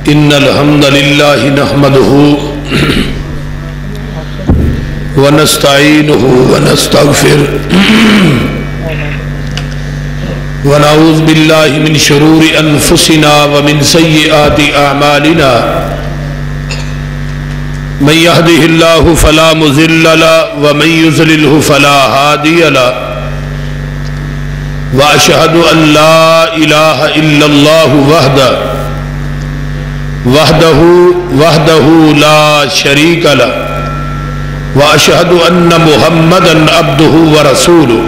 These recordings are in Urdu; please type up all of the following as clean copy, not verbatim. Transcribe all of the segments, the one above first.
إن الحمد لله نحمده ونستعينه ونستغفره ونعوذ بالله من شرور أنفسنا ومن سيئات أعمالنا من يهده الله فلا مضل له ومن يضلله فلا هادي له وأشهد أن لا إله إلا الله وحده لا شريك له وأشهد أن محمدا عبده ورسوله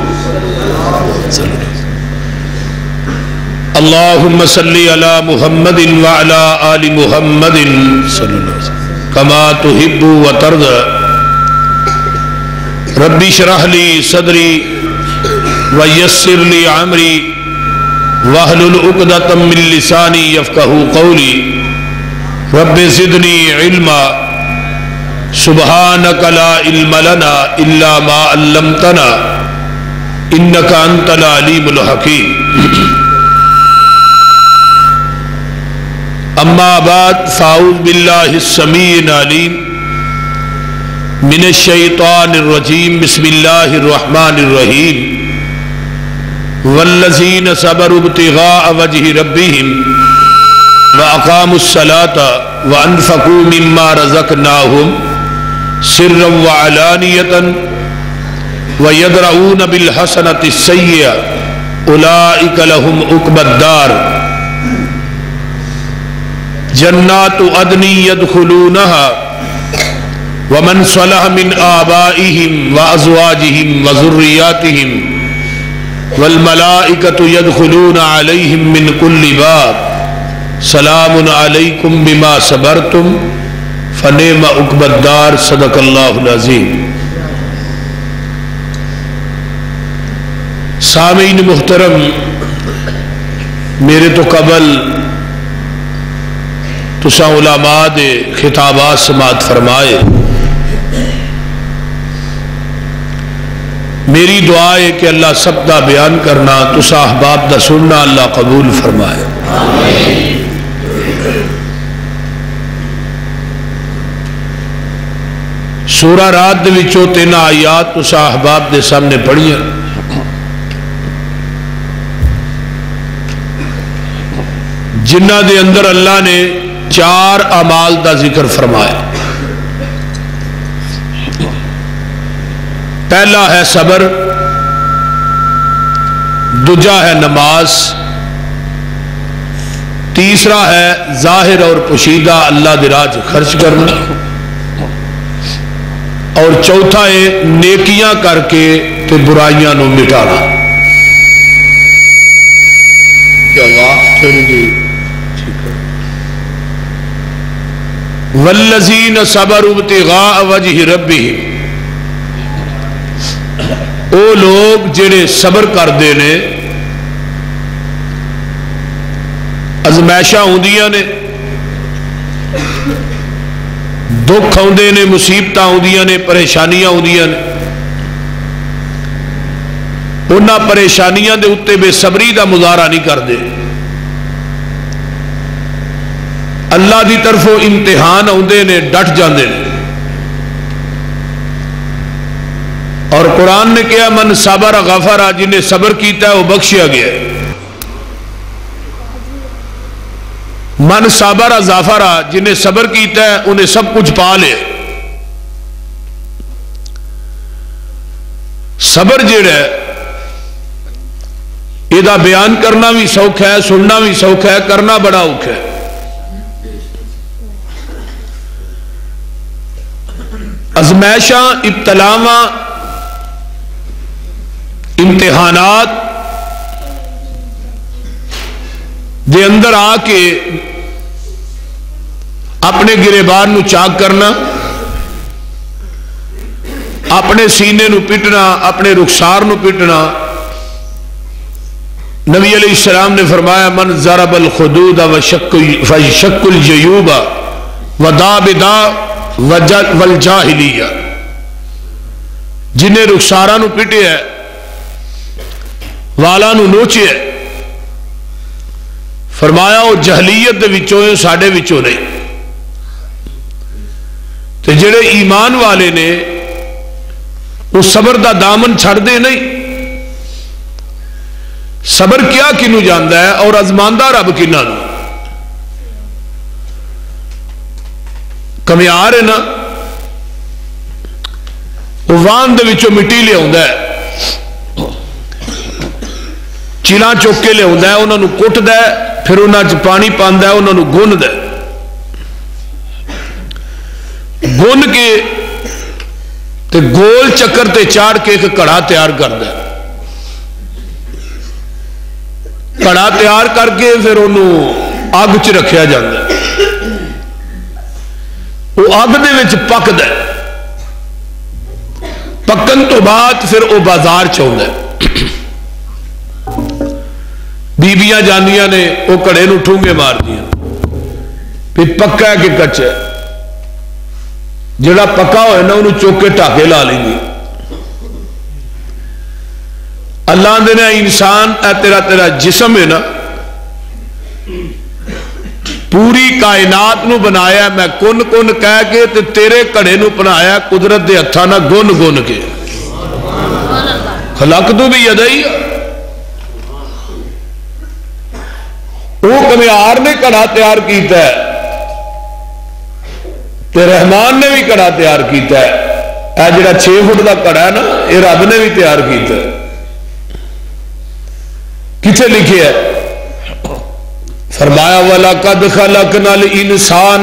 اللهم صل على محمد وعلى آل محمد صلى الله عليه وسلم كما تحب وترضى ربي اشرح لي صدري ويسر لي أمري واحلل عقدة من لساني يفقهوا قولي رب زدني علما سبحانك لا علم لنا إلا ما علمتنا إنك أنت العليم الحكيم أما بعد فأعوذ بالله السميع العليم من الشيطان الرجيم بسم الله الرحمن الرحيم والذين صبروا ابتغاء وجه ربهم وأقاموا الصلاة وأنفقوا مما رزقناهم سرا وعلانية ويدرؤون بالحسنة السيئة أولئك لهم عقبى الدار جنات عدن يدخلونها ومن صلح من آبائهم وأزواجهم وذرياتهم والملائكة يدخلون عليهم من كل باب سلام علیکم بما صبرتم فنعم عقبی الدار صدق اللہ العظیم۔ سامعین محترم، میرے تو قبل تساں علماء دے خطابات سماعت فرمائے، میری دعا ہے کہ اللہ سب دا بیان کرنا تساں احباب دا سننا اللہ قبول فرمائے۔ سورہ رات دے وچوں 3 آیات تساں احباب دے سامنے پڑھیاں۔ جنہ دے اندر اللہ نے 4 اعمال دا ذکر فرمایا۔ پہلا ہے صبر، دوجا ہے نماز، تیسرا ہے ظاہر اور پوشیدہ اللہ دی راہ خرچ کرنا، اور چوتھا ہے نیکیاں کر کے تے برائیاں نو مٹانا۔ کیا بات تھوڑی جی ٹھیک ہے۔ والذین صبروا ابتغاء وجہ ربہم، او لوگ جڑے صبر کردے نے، ازمائشاں ہوندیاں نے، دکھ آندے نے، مصیبتاں ہوندیاں نے، پریشانیاں ہوندیاں نے، انہاں پریشانیاں دے اتے بے صبری دا مظاہرہ نہیں کردے، اللہ دی طرفوں امتحان آندے نے ڈٹ جاندے نے۔ اور قرآن نے کہا من صبر غفر، جنہیں صبر کیتا ہے وہ بخشیا گیا ہے۔ من صبر ظفر، جنہیں صبر کیتا ہے انہیں سب کچھ پا لے۔ صبر جڑا ہے یہ بیان کرنا بھی سوکھا ہے، سننا بھی سوکھا ہے، کرنا بڑا اوکھا ہے۔ ازمائشاں، ابتلاواں، امتحانات دے اندر آ کے اپنے گریبان نو چاک کرنا، اپنے سینے نو پٹنا، اپنے رخسار نو پٹنا۔ نبی علیہ السلام نے فرمایا من ضرب الخدود وشق الجیوب وداء بداء والجاہلیہ، جنہیں رخسارہ نو پٹے ہے، والا نو نوچے ہے، فرمایا وہ جہلیت دے وچوں ہے ساڈے وچوں نہیں تے جڑے ایمان والے نے وہ صبر دا دامن چھڑ دے نہیں صبر کیا کنوں جاندا ہے اور ازماندہ رب کناں نوں کمیار ہے نا وہ وان دے وچوں مٹی لے آوندا ہے چیلاں چوک کے لے آوندا ہے انہاں نوں کٹدا ہے پھر انہاں چ پانی پاندا ہے انہاں نوں گندا ہے گن کے تے گول چکر تے چاڑ کے ایک کڑا تیار کردا ہے کڑا تیار کر کے پھر انہوں اگ چ رکھیا جاندا ہے وہ اگ دے وچ پکدا ہے پکن تو بعد پھر وہ بازار چاہتا ہے بیبیاں جانیاں نے وہ کڑے نو ٹھونگے مار دیا پھر پکا ہے کہ کچا ہے جڑا پکا ہوئے نا انہوں چوک کے ٹاکے لا لیں گی اللہ دے نے انسان اے تیرا جسم ہے نا پوری کائنات نو بنایا میں کن کن کہہ کے تے تیرے کڑے نو بنایا قدرت دے ہتھاں نال گن گن کے خلقت بھی یدئی وہ کمیار نے کڑا تیار کیتا ہے تے رحمان نے بھی کڑا تیار کیتا ہے اے جڑا 6 فٹ دا کڑا ہے نا یہ رب نے بھی تیار کیتا ہے کتنے لکھے ہے فرمایا وَلَقَدْ خَلَقْنَا الْإِنسَانَ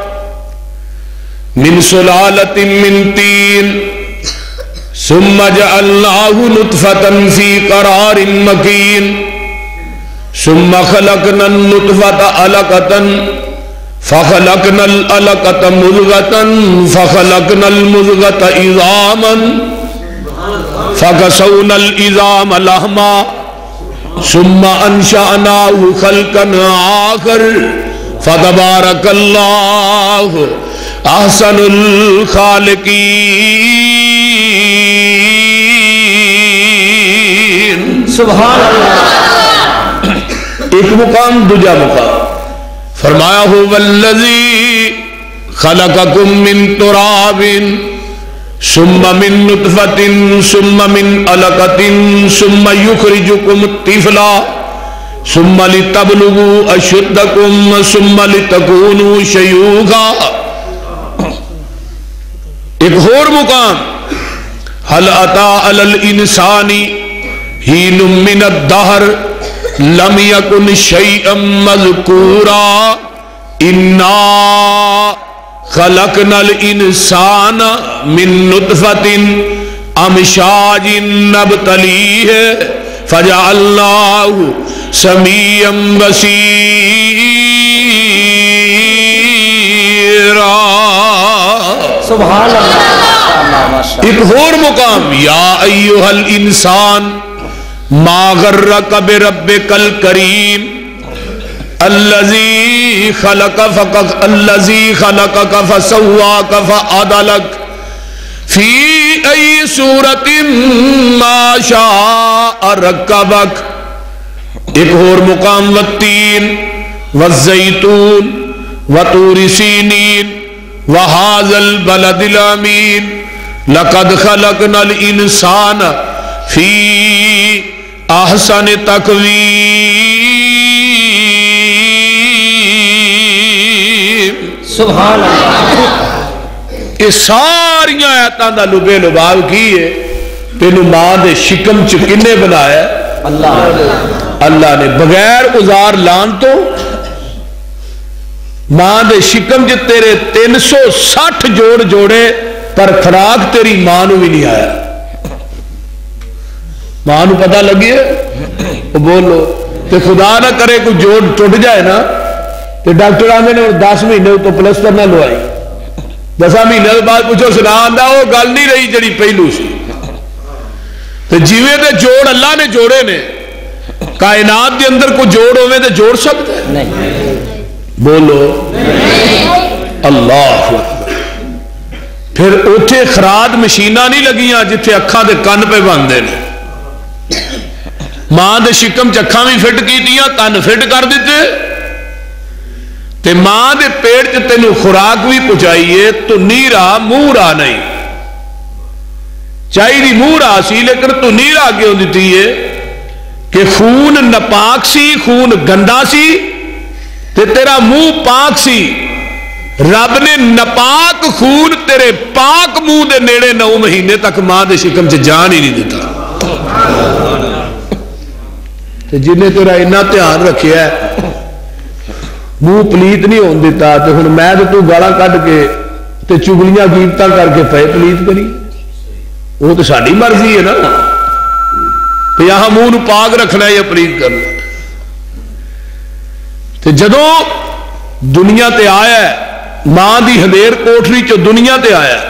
مِنْ سُلَالَةٍ مِّن طِينٍ ثُمَّ جَعَلْنَاهُ نُطْفَةً فِي قَرَارٍ مَّكِينٍ ثُمَّ خَلَقْنَا النُّطْفَةَ عَلَقَةً فَخَلَقْنَا الْعَلَقَةَ مُضْغَةً فَخَلَقْنَا الْمُضْغَةَ عِظَامًا فَكَسَوْنَا الْعِظَامَ لَحْمًا ثم انشأناه خلقا آخر فتبارك الله احسن الخالقين سبحان اللہ ایک مقام دوجا مقام فرمایا هو الذي خلقكم من تراب ثم من نطفة ثم من علقة ثم يخرجكم طفلا ثم لتبلغوا أشدكم ثم لتكونوا شيوخا ایک اور مقام هل أتى على الإنسان حين من الدهر لم يكن شيئا مذكورا إنا خلقنا الانسان من نطفة امشاج نبتلیہ فجعلناہ سمیعا بصیرا سبحان اللہ ایک اور مقام یا ایہا الانسان ما غرک بربک الکریم الذي خلقك فسواك فعدلك في أي صورة ما شاء ركبك ایک اور مقام والتین والزیتون وطور سینین وهذا البلد الامین لقد خلقنا الانسان في احسن تقویم سبحان اللہ یہ ساری آیاتاں دا لبے لباب کی ہے تینوں ماں دے شکم چ کنے بنایا اللہ نے بغیر ازار لان تو ماں دے شکم چ تیرے 360 جوڑ جوڑے پر خوراک تیری ماں نو بھی نہیں آیا ماں نو پتہ لگی ہے وہ بولو کہ خدا نہ کرے کوئی جوڑ ٹوٹ جائے نا تو ڈاکٹر آنے نے 10 مہینے تو پلسٹر نہ لوائی 10 مہینے بعد پوچھو سنا آندا وہ گل نہیں رہی جڑی پہلو سی تو جیویں دے جوڑ اللہ نے جوڑے نے کائنات دے اندر کوئی جوڑ ہوئے تو جوڑ سکتے نہیں بولو اللہ پھر اوتھے خراد مشینہ نہیں لگیاں جتھے اکھاں دے کن پہ باندھے نے ماں دے شکم چکھاں بھی فٹ کی دیا کن فٹ کر دیتے تے मां दे पेट च तेनू खुराक भी पहुंचाईए तो नीरा मूंह रा नहीं चाहिए मूंह रा सी लेकिन तू नीरा क्यों दी है कि खून नपाक सी खून गंदा सी ते तेरा मुंह पाक सी रब ने नपाक खून तेरे पाक मुंह दे नेड़े 9 महीने तक मां दे शिकम च जान ही नहीं देता ते जिन्हें तेरा इन्ना ध्यान रखिया मुंह पलीत नहीं होने दिता तो हुण मैं तो तू गालां कढ के ते चुगलियां कीमतां करके पे पलीत करी वो तो साडी मर्जी है ना तो यहां मुंह नूं पाक रखना या पलीत करना ते जदों दुनिया ते आया मां दी हदेर कोठरी चो दुनिया ते आया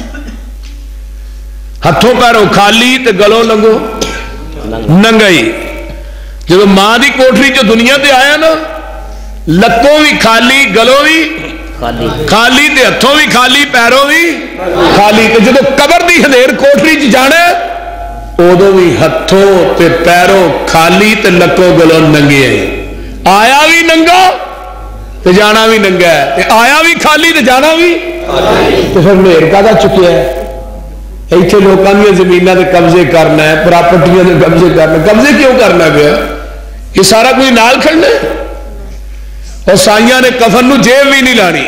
हथों पैरों खाली ते गलों लंगो नंगाई जब मां दी कोठरी चो दुनिया ते आया ना लत्तों भी खाली गलों भी खाली ते हथों भी खाली पैरों भी खाली ते जब कबर दी हदेर कोठरी च जाना उदों भी हथों ते पैरों खाली ते लत्तों गलों नंगे आया भी नंगा ते जाना भी नंगा है ते आया भी खाली ते जाना भी तो फिर मेहर काहदा चुकिया है इत्थे लोकां दी ज़मीनां ते कब्जे करना है प्रॉपर्टियां ते कब्जे करना कब्जे क्यों करना गया ये सारा कोई नाल खड़ना है और साइयां ने कफन नूं जेब भी नहीं लानी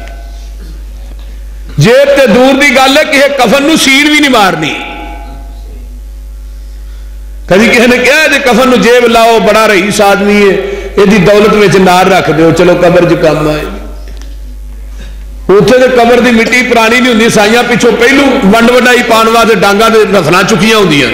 जेब ते दूर की गल है कि कफन नूं सील भी नहीं मारनी कभी किसी ने कहा जे कफन नूं जेब लाओ बड़ा रईस आदमी है यदि दौलत में नार रख दो चलो कबर च काम आए उत्थे तो कबर की मिट्टी पुरानी नहीं होंगी साइयां पिछों पहलू वंड वडाई पाने वास्ते डांगा दे रफना चुकिया होंदियां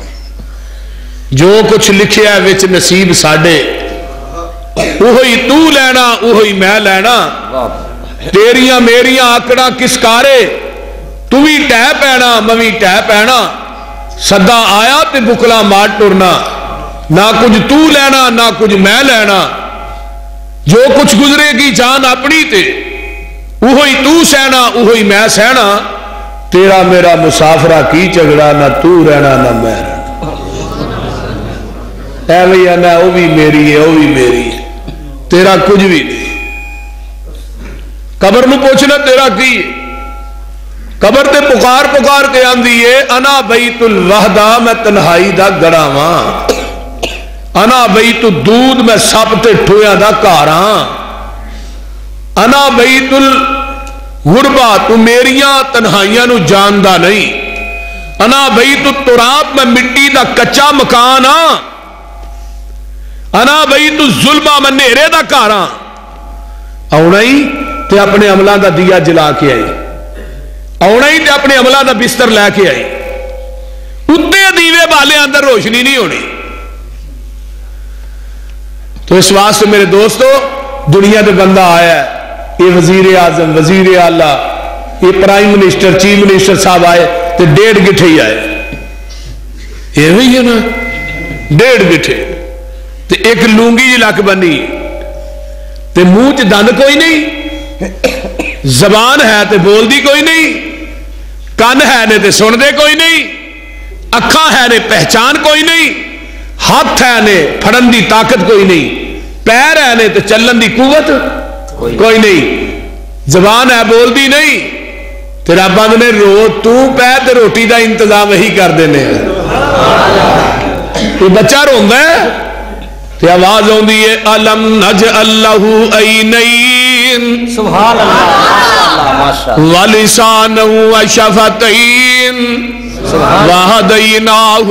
जो कुछ लिखिया विच नसीब साडे उही तू लैना उही मैं लैना तेरिया मेरिया आकड़ा किसकारे तू भी टह पैना मैं भी टह पैना सदा आया ते बुकला मार टुरना ना कुछ तू लेना ना कुछ मैं लेना जो कुछ गुजरेगी जान अपनी ते उही तू सहना उही मैं सहना तेरा मेरा मुसाफरा की झगड़ा ना तू रहना ना मैं रहना ऐ ना वो भी मेरी है वो भी मेरी है तेरा कुछ भी नहीं कबर नूं पूछना तेरा की कबर ते पुकार पुकार के आंदी है अना बैतुल वहदा मैं तन्हाई दा गड़ा वां अना बैतुल दूध मैं सब ते ठोया दा घर हां अना बैतुल गुरबा तू मेरिया तन्हाइयां नूं जानदा नहीं अना बैतुल तुराब मैं मिट्टी दा कच्चा मकान हां अना बैतुल जुल्मा मैं नेरे दा घर हां आउणा ही ते अपने अमलों का दिया जला के आई आना ही ते अपने अमलों का बिस्तर लैके आई उत्ते दीवे वाले अंदर रोशनी नहीं होनी तो इस वास्ते मेरे दोस्तों दुनिया से बंदा आया ये वजीर आजम वजीर आला ये प्राइम मिनिस्टर चीफ मिनिस्टर साहब आए तो 1.5 गिठे ही आए ये है ना 1.5 गिठे ते एक लूंगी जी लक बनी ते मुंह च दंद कोई नहीं जबान है तो बोलती कोई नहीं कान है ने तो सुनते कोई नहीं अखा है ने पहचान कोई नहीं हाथ है ने फड़न की ताकत कोई नहीं पैर है ने तो चलन की कुवत कोई नहीं जबान है बोलती नहीं तेरा बंद ने रो तू पै तो रोटी का इंतजाम यही कर देने तो बच्चा रोंदा है तो आवाज आती है अलम नज अल्लाहु ऐनैन सुभान अल्लाह माशाअल्लाह व लिसानहु व शफतैन व हदैनाहु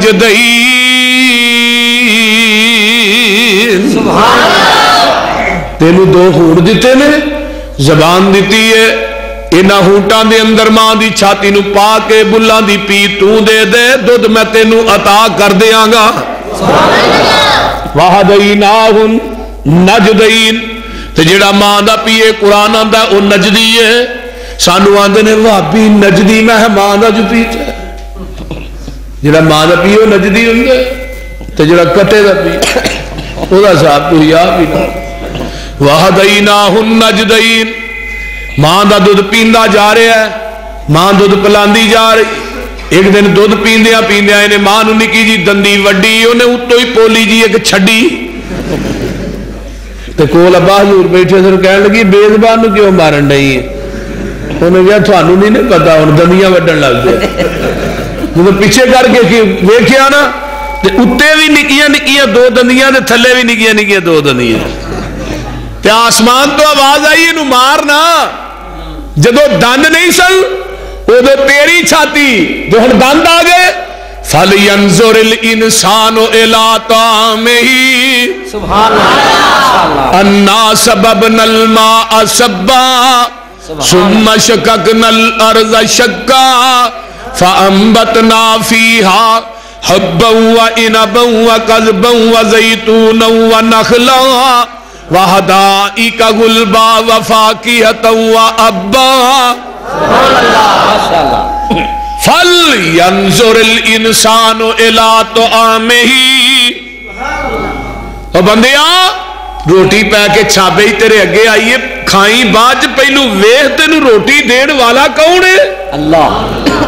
नजदैन सुभान अल्लाह तेनू 2 हूर दिते ने जबान दी है इन्हां हूटां दे अंदर मां दी छाती नू पा के बुल्लां दी पी तू दे दे दुध मैं तेनू अता कर देंगा सुभान अल्लाह वहदैनाहुन नजदैन ते जेड़ा मां दा पीए कुरान आंदा ओ नजदी है सानू आंदे ने भाभी नजदी मैं मां दा जो पीता जेड़ा मां दा पीए नजदी हुंदा ते जेड़ा कटे दा पी ओदा साहब तू याद भी ना वहदैनाहुन नजदैन मां दा दूध पींदा जा रहा है मां दूध पिलांदी जा रही एक दिन दुध पींदिया पींदिया इन्हें मां निकी जी दंदी वड्डी उन्हें उत्तों ही पोली जी एक छड़ी تے کول ابا حضور بیٹھے سن کہن لگی بےزبان نو کیوں مارن ڈئی ہے؟ انہوں نے کہا تھانوں نہیں پتا ہوں دندیاں وڈن لگ گئے جب پیچھے کر کے ویکھیا نا تے اتنے بھی نکیاں نکیاں دو دندیاں تے تھلے بھی نکیاں نکیاں دو دندیاں تے آسمان تو آواز آئی انہوں مارنا جدو دند نہیں سن ادو تیری چھاتی جو ہن دند آ گئے فَلْيَنْظُرِ الْإِنسَانُ إِلَىٰ طَعَامِهِ سبحان اللہ أَنَّا سَبَبْنَا الْمَاءَ سَبًّا ثُمَّ شَقَقْنَا الْأَرْضَ شَقًّا فَأَنبَتْنَا فِيهَا حَبًّا وَعِنَبًا وَقَضْبًا وَزَيْتُونًا وَنَخْلًا وَحَدَائِقَ غُلْبًا وَفَاكِهَةً وَأَبًّا سبحان اللہ ماشاءاللہ فَلْيَنْظُرِ الْإِنسَانُ إِلَىٰ طَعَامِهِ اور بندیاں روٹی پہ کے چھابے ہی تیرے اگے آئیے کھائیں بعد پہلو ویخ تینو روٹی دین والا کون ہے؟ اللہ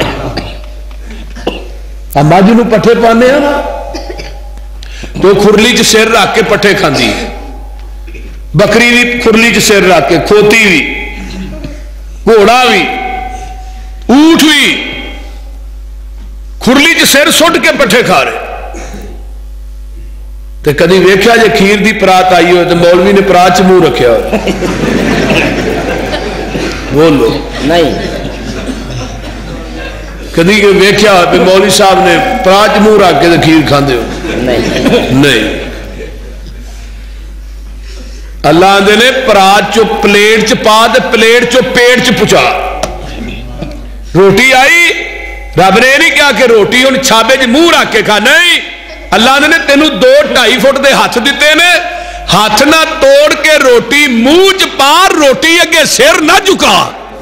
اما جنو پٹھے پانے ہیں نا تو کھرلی چ سر رکھ کے پٹھے کھاندی بکری بھی کھرلی چ سر رکھ کے کھوتی بھی گھوڑا بھی اونٹ بھی کھرلی چ سر سٹ کے پٹھے کھا رہے تے کدی ویکھیا جے کھیر دی پرات آئی ہوئے تو مولوی نے پرات چ منہ رکھیا ہوئے بولو نہیں کدی ویکھیا ہوئے مولوی صاحب نے پرات چ منہ رکھ کے کھیر کھاندے ہو نہیں اللہ آندے نے پرات چو پلیٹ چ پا تے پلیٹ چو پیٹ چ پچا روٹی آئی رب نے نہیں کہا کہ روٹی ان چھابے جی منہ رکھ کے کھا نہیں اللہ نے تینوں 2-2.5 فٹ دے ہاتھ دیتے نے ہاتھ نہ توڑ کے روٹی منہ چ پار روٹی اگے سر نہ جھکا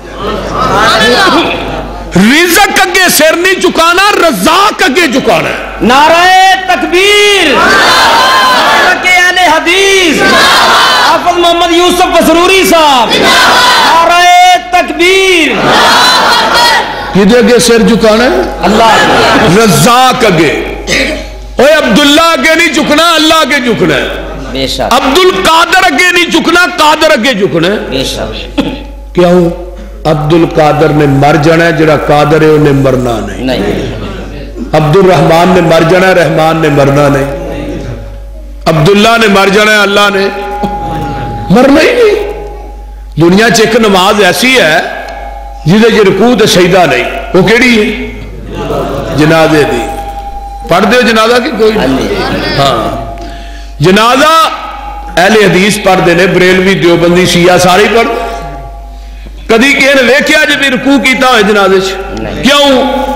رزق اگے سر نہیں جھکانا رزاق اگے جھکانا نعرہ تکبیر اہل حدیث حافظ محمد یوسف بسروری صاحب نعرہ تکبیر کدے اگے سر جھکانا ہے اللہ رزاق اگے اوے عبداللہ اگے نہیں جھکنا اللہ اگے جھکنا ہے بے شک عبد القادر اگے نہیں جھکنا قادر اگے جھکنا ہے بے شک کیوں عبد القادر نے مر جانا ہے جڑا قادر ہے انہیں مرنا نہیں عبد الرحمن نے مر جانا ہے رحمان نے مرنا نہیں عبداللہ نے مر جانا ہے اللہ نے مرنا ہی نہیں دنیا چ ایک نماز ایسی ہے جہدے جی رکوع تے سجدہ نہیں وہ کیڑی ہے جنازے دی پڑھ دیو جنازہ کی کوئی ہاں جنازہ اہل حدیث پڑھ دینے بریلوی دیوبندی شیعہ سارے پڑھ کدی کہنے ویکھیا جب رکوع کیتا ہوئے جنازے کیوں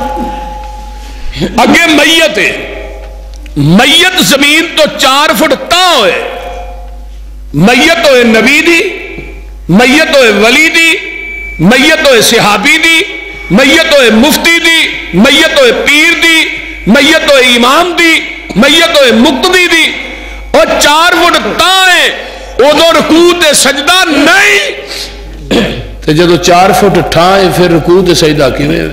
اگے میت ہے میت زمین تو 4 فٹ تا ہوئے میت ہوئے نبی دی میت ہوئے ولی دی میت ہوئے صحابی دی میت ہوئے مفتی دی میت ہوئے پیر دی میت ہوئے امام دی میت ہوئے مقتدی دی اور 4 فٹ تائیں ادو رکوع تے سجدہ نہیں تے جدو 4 فٹ ٹھائیں پھر رکوع تے سجدہ کیویں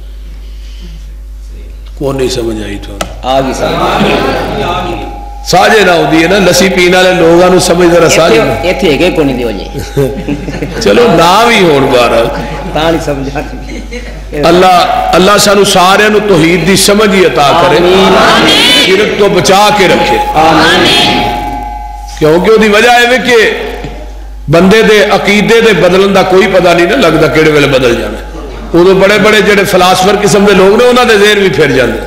کون نہیں سمجھ آئی تو آگی سمجھ ساجے نہ ہوتی ہے نا لسی پینے والے لوگوں نے سمجھ ذرا ساجے ایتھے ہے کونی دی وجہ چلو نام ہی ہون بارا تاں نہیں سمجھا اللہ سانو سارے نو توحید دی سمجھ ہی عطا کرے شرک تو بچا کے رکھے کیونکہ دی وجہ ہے کہ بندے دے عقیدے دے بدلن دا کوئی پتہ نہیں نہ لگتا کیڑے ویلے بدل جانا وہ بڑے بڑے جڑے فلاسفر قسم دے لوگ نے انہاں دے ذہن بھی پھر جاندے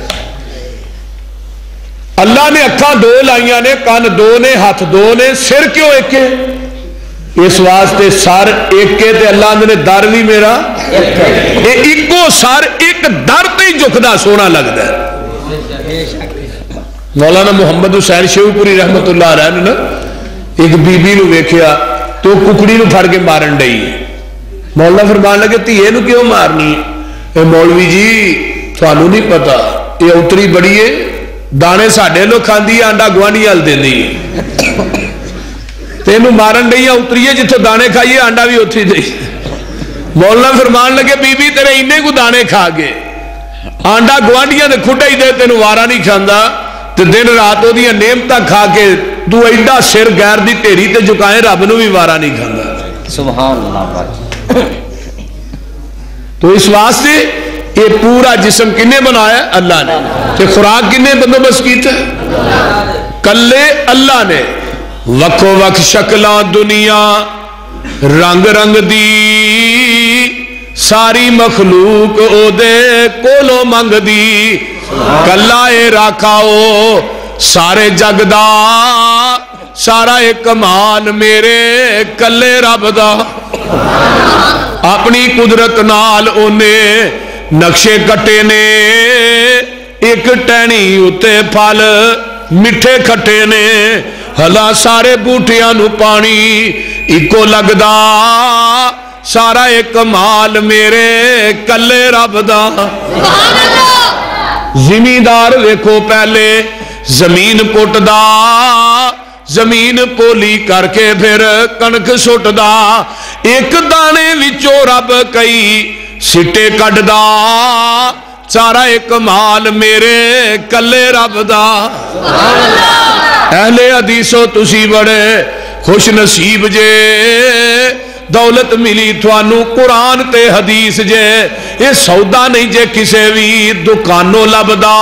اللہ نے اکھاں 2 لائیاں نے کان 2 نے ہاتھ 2 نے سر کیوں ایک ہے اس واسطے سر ایک کے تے اللہ نے در بھی میرا ایکو سر ایک در تے جھکدا سونا لگدا ہے مولانا محمد حسین شیو پوری رحمت اللہ علیہ نے ایک بی بی نو ویکھیا تو ککڑی نو پھڑ کے مارن ڈئی مولانا فرمان لگے تیے نو کیوں مارنی اے مولوی جی تھانوں نہیں پتا یہ اتری بڑی ہے دانے ساڈے لوگ کھاندی ہے آنڈا گوانڈی ال دیندی ہے تینوں مارن ڈئی اتری ہے جتھوں دانے کھائیے آنڈا بھی اتھی دئی مولانا فرمان لگے بی بی تیرے انے کو دانے کھا گئے آنڈا گوانڈیاں دے کھڈا ہی دے تینوں وارا نہیں کھاندا تے دن رات وہ نعمتاں کھا کے तू एडा सिर गैर दी ढेरी ते झुकाए रब नूं भी वारा नहीं खांदा। सुभान अल्लाह। तो इस वास्ते ये पूरा जिस्म किन्ने बनाया? अल्लाह ने। ते खुराक किन्ने बंदोबस्त कीता? कल्ले अल्लाह ने। वक्ो वक् शक्लां दुनिया रंग रंग दी सारी मखलूक ओदे कोलो मंगदी। कल्ला ए राखाओ सारे जग दा सारा एक कमाल मेरे कल्ले रब दा। अपनी कुदरत नाल ओने नक्शे कटे ने एक टहनी उत्ते फल मिठे खट्टे ने। हला सारे बूटियां नू पानी इको लगदा सारा एक कमाल मेरे कल्ले रब दा। जिमीदार वेखो पहले जमीन पुटदा जमीन पोली करके फिर कणक सुटदा। एक दाने विचों रब कई सिट्टे कड्डदा सारा एक कमाल मेरे कल्ले रब दा। अहले हदीसो तुसी बड़े खुश नसीब जे दौलत मिली थानू कुरान ते हदीस जे। ये सौदा नहीं जे किसे भी दुकानों लभदा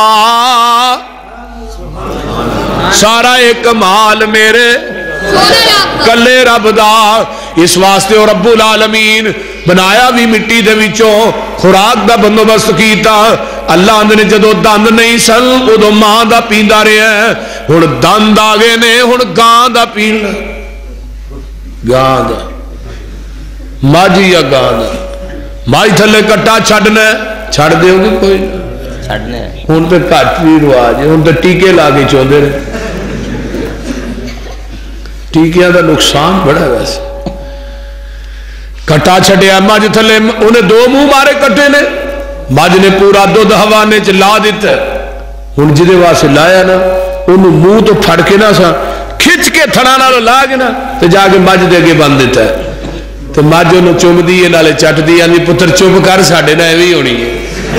सारा एक कमाल मेरे कल्ले रब दा। इस वास्ते और रब्बुल आलमीन बनाया भी मिट्टी दे विचों खुराक दा बंदोबस्त कीता। अल्लाह ने जदों दंद नहीं सन उदों मां दा पींदा रहा। हुण दंद आ गए ने हुण गां दा पीना। गां दा मझ या गां दा मझ थले कट्टा छड्डना छड्ड देओगे कोई छड्डना। हुण ते घट भी रिवाज है। हुण ते टीके ला के चौंदे ने। टीकिया का नुकसान बड़ा है। वैसे कट्टा छड्डिया मझ थले उन्हें दो मुंह मारे कट्टे ने। मझ ने पूरा दुध हवाने च ला दिता। हुण जिहदे वास्ते लाया ना उन्होंने मुंह तो फड़ के ना सा खिंच के थड़ा नाल ला के ना ते जाके मझ दे अगे बन दिता। तो मझ उन्होंने चुमदी है नाले चटदी आंदी पुत्र चुप कर साडे नाल एवें ही होनी है।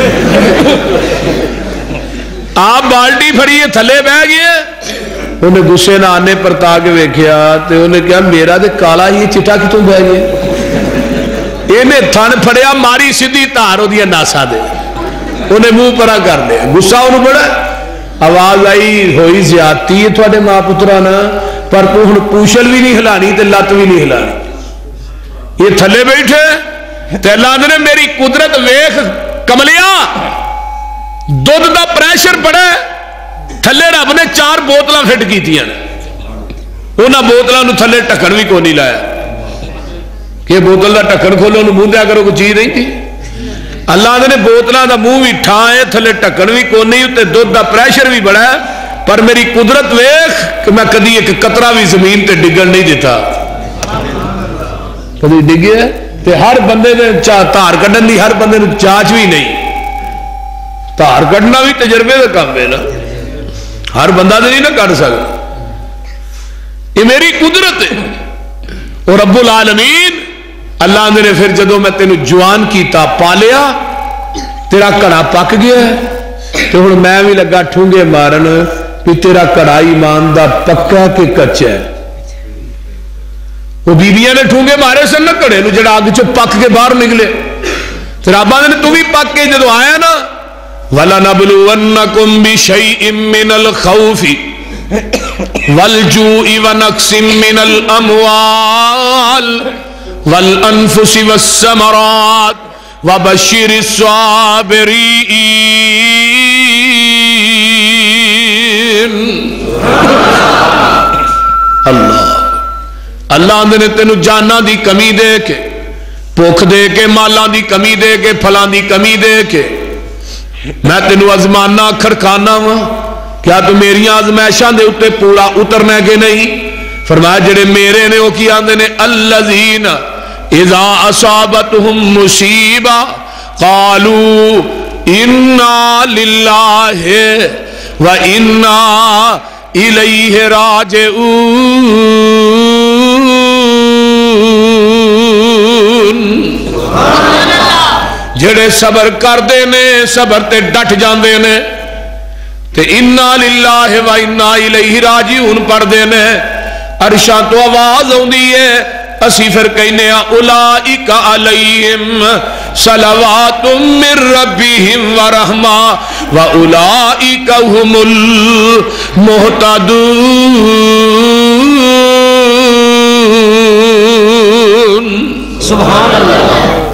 आप बाल्टी फड़ी थले बह गए। उन्हें गुस्से नाल आने परता के वेख्या तो उन्हें कहा मेरा तो काला ही चिट्टा कितों बह गया। इन्हें थन फड़िया मारी सीधी धार ओदियां नासा दे। उन्हें मुंह परा कर लिया। गुस्सा उन्हें बड़ा आवाज आई होई ज्यादती है थोड़े मां पुत्रा ना पर तू हुण पूछल भी नहीं हिलानी ते लत भी नहीं हिलानी। ये थले बैठे ते अल्लाह ने मेरी कुदरत वेख कमलिया दुध का प्रेशर बड़ा थले रब ने 4 बोतल फिट की उन्होंने बोतलों थले ढक्कन भी कोई नहीं लाया कि बोतल का ढक्कन खोलो मुंह दिया करो कोई चीज नहीं थी। अल्लाह ने बोतलों का मुंह भी ठा है थले ढक्कन भी कोई नहीं उत्ते दुध का प्रेशर भी बड़ा है पर मेरी कुदरत वेख कि मैं कदी एक कतरा भी जमीन ते डिगन नहीं दिता। कभी डिगे ते हर बंदे ने धार कढ़न की हर बंदे जांच भी नहीं। धार कढ़ना भी तजर्बे का काम है ना। हर बंदा तो नहीं ना कढ़ सकता। ये मेरी कुदरत है। और रब्बुल आलमीन अल्लाह ने फिर जदों मैं तेन जवान किया पालिया तेरा घड़ा पक गया तो हुण मैं भी लगा ठूंगे मारन भी तेरा घड़ा ईमान दा पक्का कि कच्चा है। वो बीबियां ने ठूंगे मारे सन ना घड़े नूं जिहड़ा अग चों पक के बाहर निकले। तो रब ने तू भी पक के जदों आया ना वलनबलुवन्नकुम बिशैइन मिनल खौफि वलजूइ वनक्सिम मिनल अमवाल वल अनफुसि वस्समरात वबश्शिरिस साबिरीन। अल्लाह अल्लाह ने तेनू जाना दी कमी दे के भुख दे के मालां दी कमी दे के फलां दी कमी दे के मैं तेनू अजमाना खड़काना वा क्या तू मेरी आजमैशां दे उत्ते पूरा उतरना कि नहीं। फरमाया जेड़े मेरे ने वो की आंदे ने अल्लज़ीन इज़ा असाबतहुम मुसीबा क़ालू इन्ना लिल्लाहि व इन्ना इलैहि राजिऊन। जेड़े सबर करते ने सबर ते डट जाते ने تے انا للہ و انا الیہ راجعون پڑھدے نے عرشاں تو آواز آندی ہے اسی پھر کہنے اولئک علیہم صلوات من ربہم ورحمہ واولئک هم المہتدون سبحان اللہ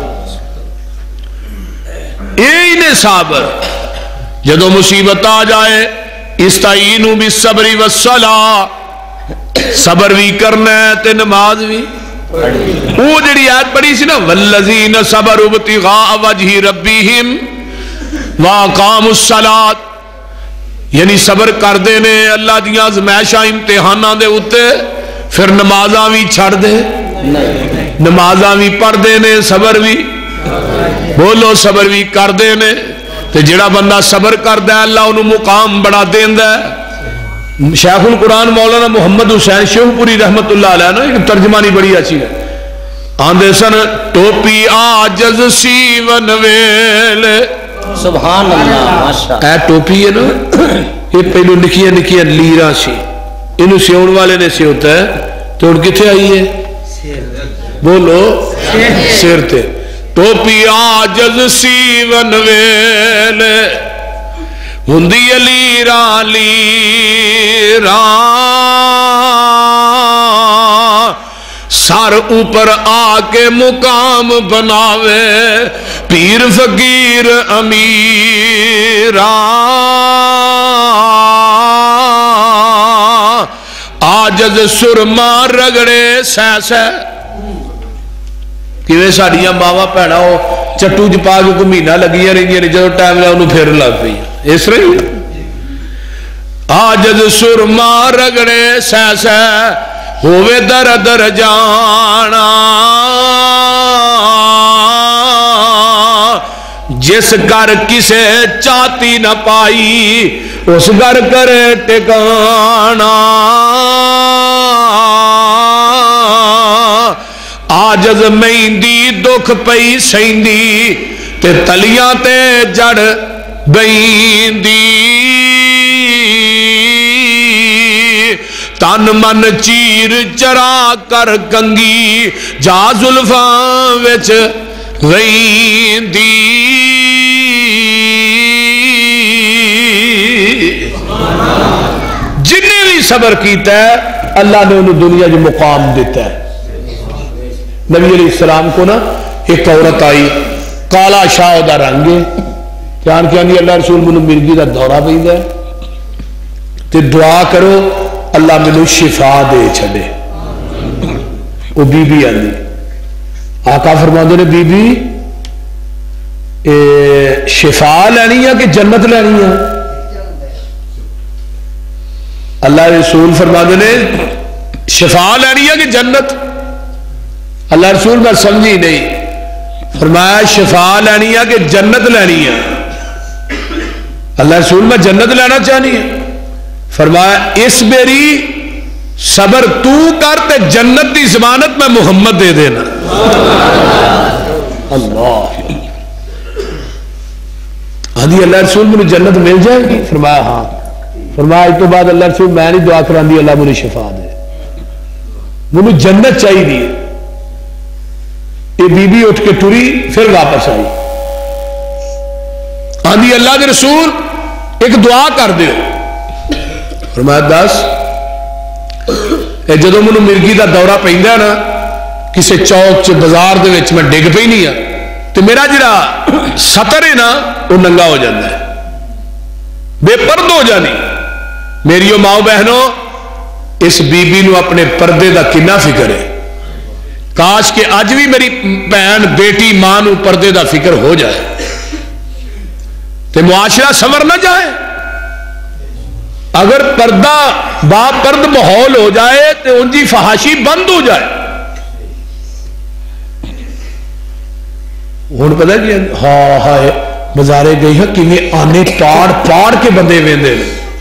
یہی نے صابر جدو مصیبت آ جائے استعینوا بالصبر والصلاۃ صبر بھی کرنا ہے تے نماز بھی وہ جڑی آیت پڑھی سی نا والذین صبروا ابتغاء وجہ ربہم واقاموا الصلاۃ یعنی صبر کردے نے اللہ دیاں آزمائشاں امتحاناں دے اوتے پھر نمازاں بھی چھڑ دے نمازاں بھی پڑھ دے نے صبر بھی بولو صبر بھی کردے نے تے جڑا بندہ صبر کردا ہے اللہ انہوں مقام بڑا دیندا ہے شیخ القرآن مولانا محمد حسین شیخ پوری رحمت اللہ علیہ نا ایک ترجمانی بڑی اچھی ہے آندے سن ٹوپی آجز سیون ویل سبحان اللہ ماشاء اے ٹوپی ہے نا یہ پہلو نکیاں نکیاں لیرہ سی انہوں سیون والے نے سیوتا ہے تو ان کتھے آئی ہے بولو سیر تے ٹوپی آجز سیون ویل ہندی لیران سر اوپر آ کے مقام بناوے پیر فقیر امیران آجز سرما رگڑے سہ سہ کیویں ساڈیاں ماواں بھੈਣਾں او چٹو چ پا کے کوئی مہینہ لگیاں رہندیاں نے جدوں ٹائم لیا انہوں پھر لگ پئی اس طرح ہی آجز سرما رگڑے سہ سہ ہووے در در جانا جس گھر کسے چاہتی نہ پائی اس گھر کرے ٹکانا آجز مہندی دکھ پئی سیندی تے تلیاں تے جڑ بیندی تن من چیر چرا کر کنگی جا زلفاں وچ ویندی جن نے بھی صبر کیتا ہے اللہ نے انہوں دنیا جو مقام دیتا ہے نبی علیہ السلام کو نا ایک عورت آئی کالا شاہ دا رنگ جان کے آنی اللہ رسول منو مرگی دا دورہ پہندا ہے تے دعا کرو اللہ منو شفا دے چھڑے وہ بی بی آنی آقا فرماندے نے بی بی شفا لینی ہے کہ جنت لینی ہے اللہ رسول فرماندے نے شفا لینی ہے کہ جنت اللہ رسول میں سمجھی نہیں فرمایا شفا لینی ہے کہ جنت لینی ہے اللہ رسول میں جنت لینا چاہنی ہے فرمایا اس میری صبر تو کرتے جنت کی ضمانت میں محمد دے دینا اللہ آدھی اللہ رسول مجھے جنت مل جائے گی فرمایا ہاں فرمایا اس تو بعد اللہ رسول میں نہیں دعا کران دی اللہ مجھے شفا دے مجھے جنت چاہیے دی یہ بی بی اٹھ کے ٹری پھر واپس آئی آدھی اللہ کے رسول ایک دعا کر دیو فرمایا دس جدو منو مرگی دا دورہ پہندا نا کسے چوک چ بازار دے وچ میں ڈگ پئی نہیں تو میرا جڑا سطر ہے نا وہ ننگا ہو جاتا ہے بے پرد ہو جانی میری ماؤ بہنوں اس بی بی نو اپنے پردے دا کنا فکر ہے کاش کہ اج بھی میری بہن بیٹی ماں نو پردے دا فکر ہو جائے تے معاشرہ سنور نہ جائے اگر پردہ با پرد ماحول ہو جائے تو ان کی فحاشی بند ہو جائے ہوں پتا کہ ہاں ہائے بازارے گئی ہے کہ آنے پاڑ پاڑ کے بندے ویندے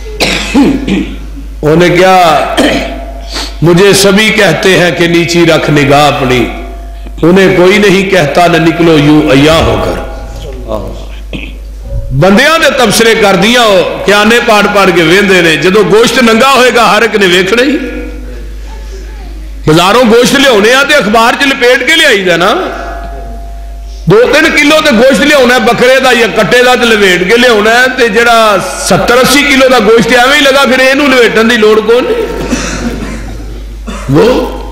انہیں کیا مجھے سبھی کہتے ہیں کہ نیچی رکھ نگاہ اپنی انہیں کوئی نہیں کہتا نہ نکلو یوں عیاں ہو کر بندیاں نے تبصرے کر دیا کہ آنے پاڑ پاڑ کے ویندے نے جدو گوشت ننگا ہوئے گا ہر ایک نے ویکھنا ہی ہزاروں گوشت لے آتے اخبار چ لپیٹ کے لے نا 2-3 کلو تے گوشت لیا بکرے دا یا کٹے دا لپیٹ کے لیا تے جڑا 70-80 کلو دا گوشت ایویں ہی لگا پھر یہ لپیٹن دی لوڑ کون وہ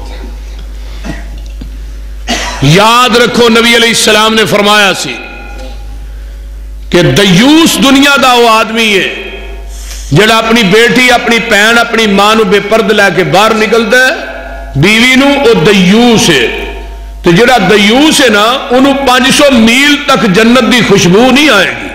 یاد رکھو نبی علیہ السلام نے فرمایا سی کہ دیوس دنیا دا وہ آدمی ہے جڑا اپنی بیٹی اپنی بہن اپنی ماں نو بے پرد لے کے باہر نکلتا ہے بیوی نو وہ دیوس ہے تو جڑا دیوس ہے نا انہوں 500 میل تک جنت دی خوشبو نہیں آئے گی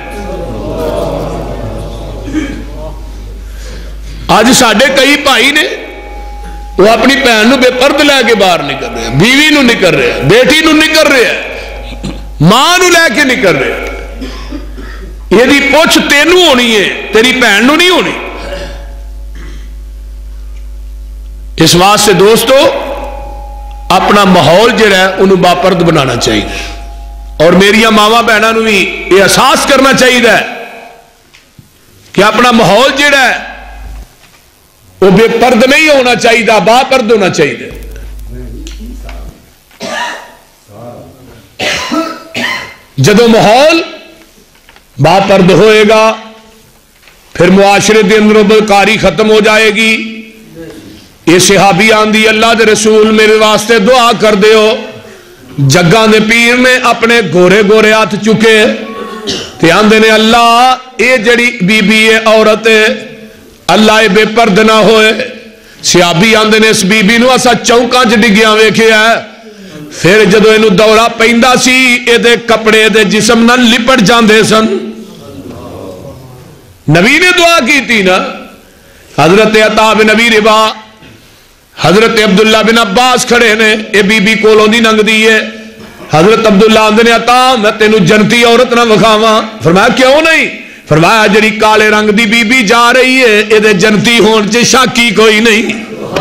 آج ساڈے کئی بھائی نے وہ اپنی بہن نو بے پرد لے کے باہر نکل رہے ہیں بیوی نو نکل رہے ہیں بیٹی نو نکل رہے ہیں ماں نو لے کے نکل رہے ہیں یہ پوچھ تینوں ہونی ہے تیری بہن نو نہیں ہونی اس واسطے دوستو اپنا ماحول جڑا ہے انہوں باپرد بنانا چاہیے اور میری ماواں بہنوں بھی یہ احساس کرنا چاہیے کہ اپنا ماحول جڑا ہے وہ بے پرد نہیں ہونا چاہیے باپرد ہونا چاہیے جدو ماحول باپرد ہوئے گا پھر معاشرے دے اندر بدکاری ختم ہو جائے گی یہ صحابی آندی اللہ دے رسول میرے واسطے دعا کر دیو جگاں دے پیر نے اپنے گورے گورے ہاتھ چکے تے آندے نے اللہ اے جڑی بی بی ہے عورت ہے اللہ بے پرد نہ ہوئے صحابی آندے نے اس بی بی نو اسا چوکاں چ ڈگیاں ویکھیا ہے پھر جدو اینو دورہ پیندا سی اے دے کپڑے دے جسم نال لپٹ جاندے سن نبی نے دعا کی تھی نا حضرت عطا بن نبی ربا حضرت عبداللہ بن عباس کھڑے نے اے بی بی کولوں دی ننگ دی ہے حضرت عبداللہ آندے نے عطا میں تینو جنتی عورت نہ وکھاواں فرمایا کیوں نہیں فرمایا جڑی کالے رنگ دی بی بی جا رہی ہے اے دے جنتی ہون چ شک ہی کوئی نہیں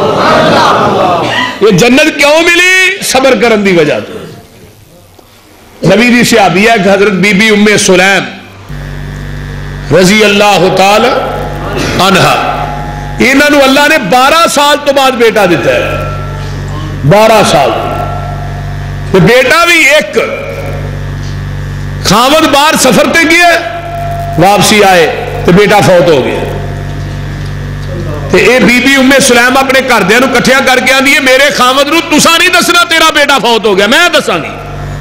یہ جنت کیوں ملی صبر کرن دی وجہ تو نبی دی صحابی ہے حضرت بی بی ام سلیم رضی اللہ تعالی عنہا انہوں نے اللہ نے 12 سال تو بعد بیٹا دیتا ہے 12 سال تو بیٹا بھی ایک خاوند بار سفر تے گیا واپسی آئے تو بیٹا فوت ہو گیا تو اے بی بی ام سلیم اپنے گھردیاں نو کٹھیاں کر کے آندی ہے میرے خاوند نو تساں نہیں دسنا تیرا بیٹا فوت ہو گیا میں دساں گی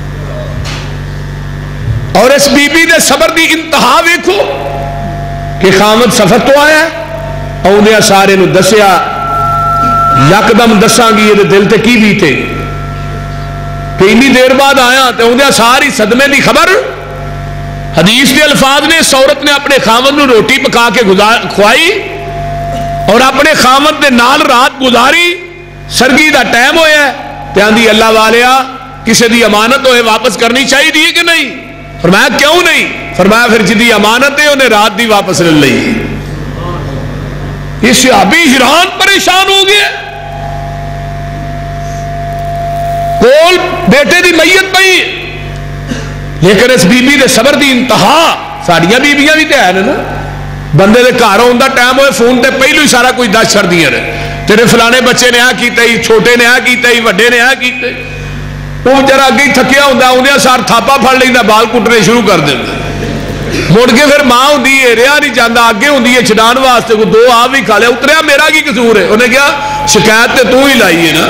اور اس بی بی دے صبر دی انتہا ویکھو کہ خاوند سفر تو آیا ہے اور انہیں سارے نو دسیا یکدم دساں گی یہ دل تے کی بیتے کہ انی دیر بعد آیا تو انہیں ساری صدمے دی خبر حدیث کے الفاظ نے اس عورت نے اپنے خاوند نو روٹی پکا کے کھوائی اور اپنے خاوند دے نال رات گزاری سرگی دا ٹائم ہویا ہے تے آندی اللہ والیا کسی دی امانت ہوئے واپس کرنی چاہیے دی کہ نہیں فرمایا کیوں نہیں فرمایا پھر جدی امانت ہے انہیں رات دی واپس لے لئی یہ صحابی حیران پریشان ہو گئے کول بیٹے دی میت پئی لیکن اس بی بی دے صبر دی انتہا ساڑیاں بی بیاں بھی تے ہیں نا بندے دے گھر ہوندا ٹائم ہوئے فون تے پہلو ہی سارا کوئی دس چھڑ دیاں نے تیرے فلانے بچے نے آ کیتا ہی چھوٹے نے آ کیتا ہی وڈے نے آ کیتا وہ بیچارہ اگے ہی تھکیا ہوندا انہیں سار تھاپا پھڑ لیندا بال کٹنے شروع کر دیندا مڑ کے پھر ماں ہوندی ہے رہا نہیں جاندا اگے ہوندی ہے چھڈان واسطے کو 2 آپ بھی کھا لیا اتریا میرا کی قصور ہے انہیں کہا شکایت تے تو ہی لائی ہے نا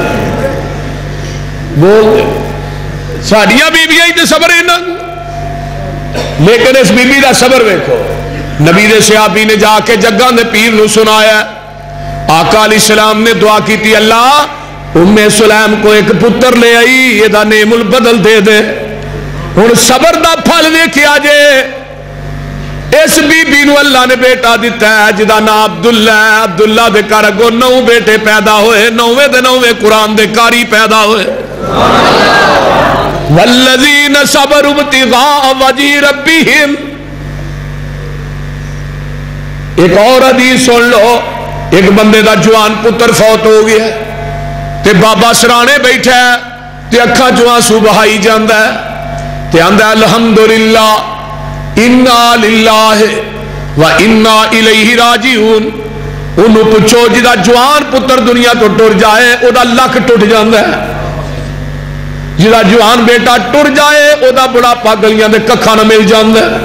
بول ساڈیاں بیویاں ہی تے صبر ہے نا لیکن اس بی بی دا صبر ویکھو نبی دے صحابی نے جا کے جگاں دے پیر نو سنایا آقا علیہ السلام نے دعا کی تھی اللہ ام سلیم کو ایک پتر لے آئی یہ دا نعم البدل دے دے ہن صبر دا پھل ویکھیا جے اس بی بی نو اللہ نے بیٹا دیتا ہے جدا نام عبداللہ ہے عبداللہ دے گھر اگوں 9 بیٹے پیدا ہوئے 9ویں دے 9ویں قرآن دے قاری پیدا ہوئے والذین صبروا ابتغاء وجہ ربہم ایک اور حدیث سن لو ایک بندے دا جوان پتر فوت ہو گیا تے بابا سرانے بیٹھا ہے تے اکھاں چوں آنسو بہائی جاندا ہے تے آندا الحمدللہ इन्ना लिल्लाहि व इन्ना इलैहि राजिऊन। उन्होंने पूछो जिदा जवान पुत्र दुनिया तो टुर जाए ओदा लक टुट जाता है, जिदा जवान बेटा टुर जाए ओदा बुढ़ापा गलियां दे कखा न मिल जाता है।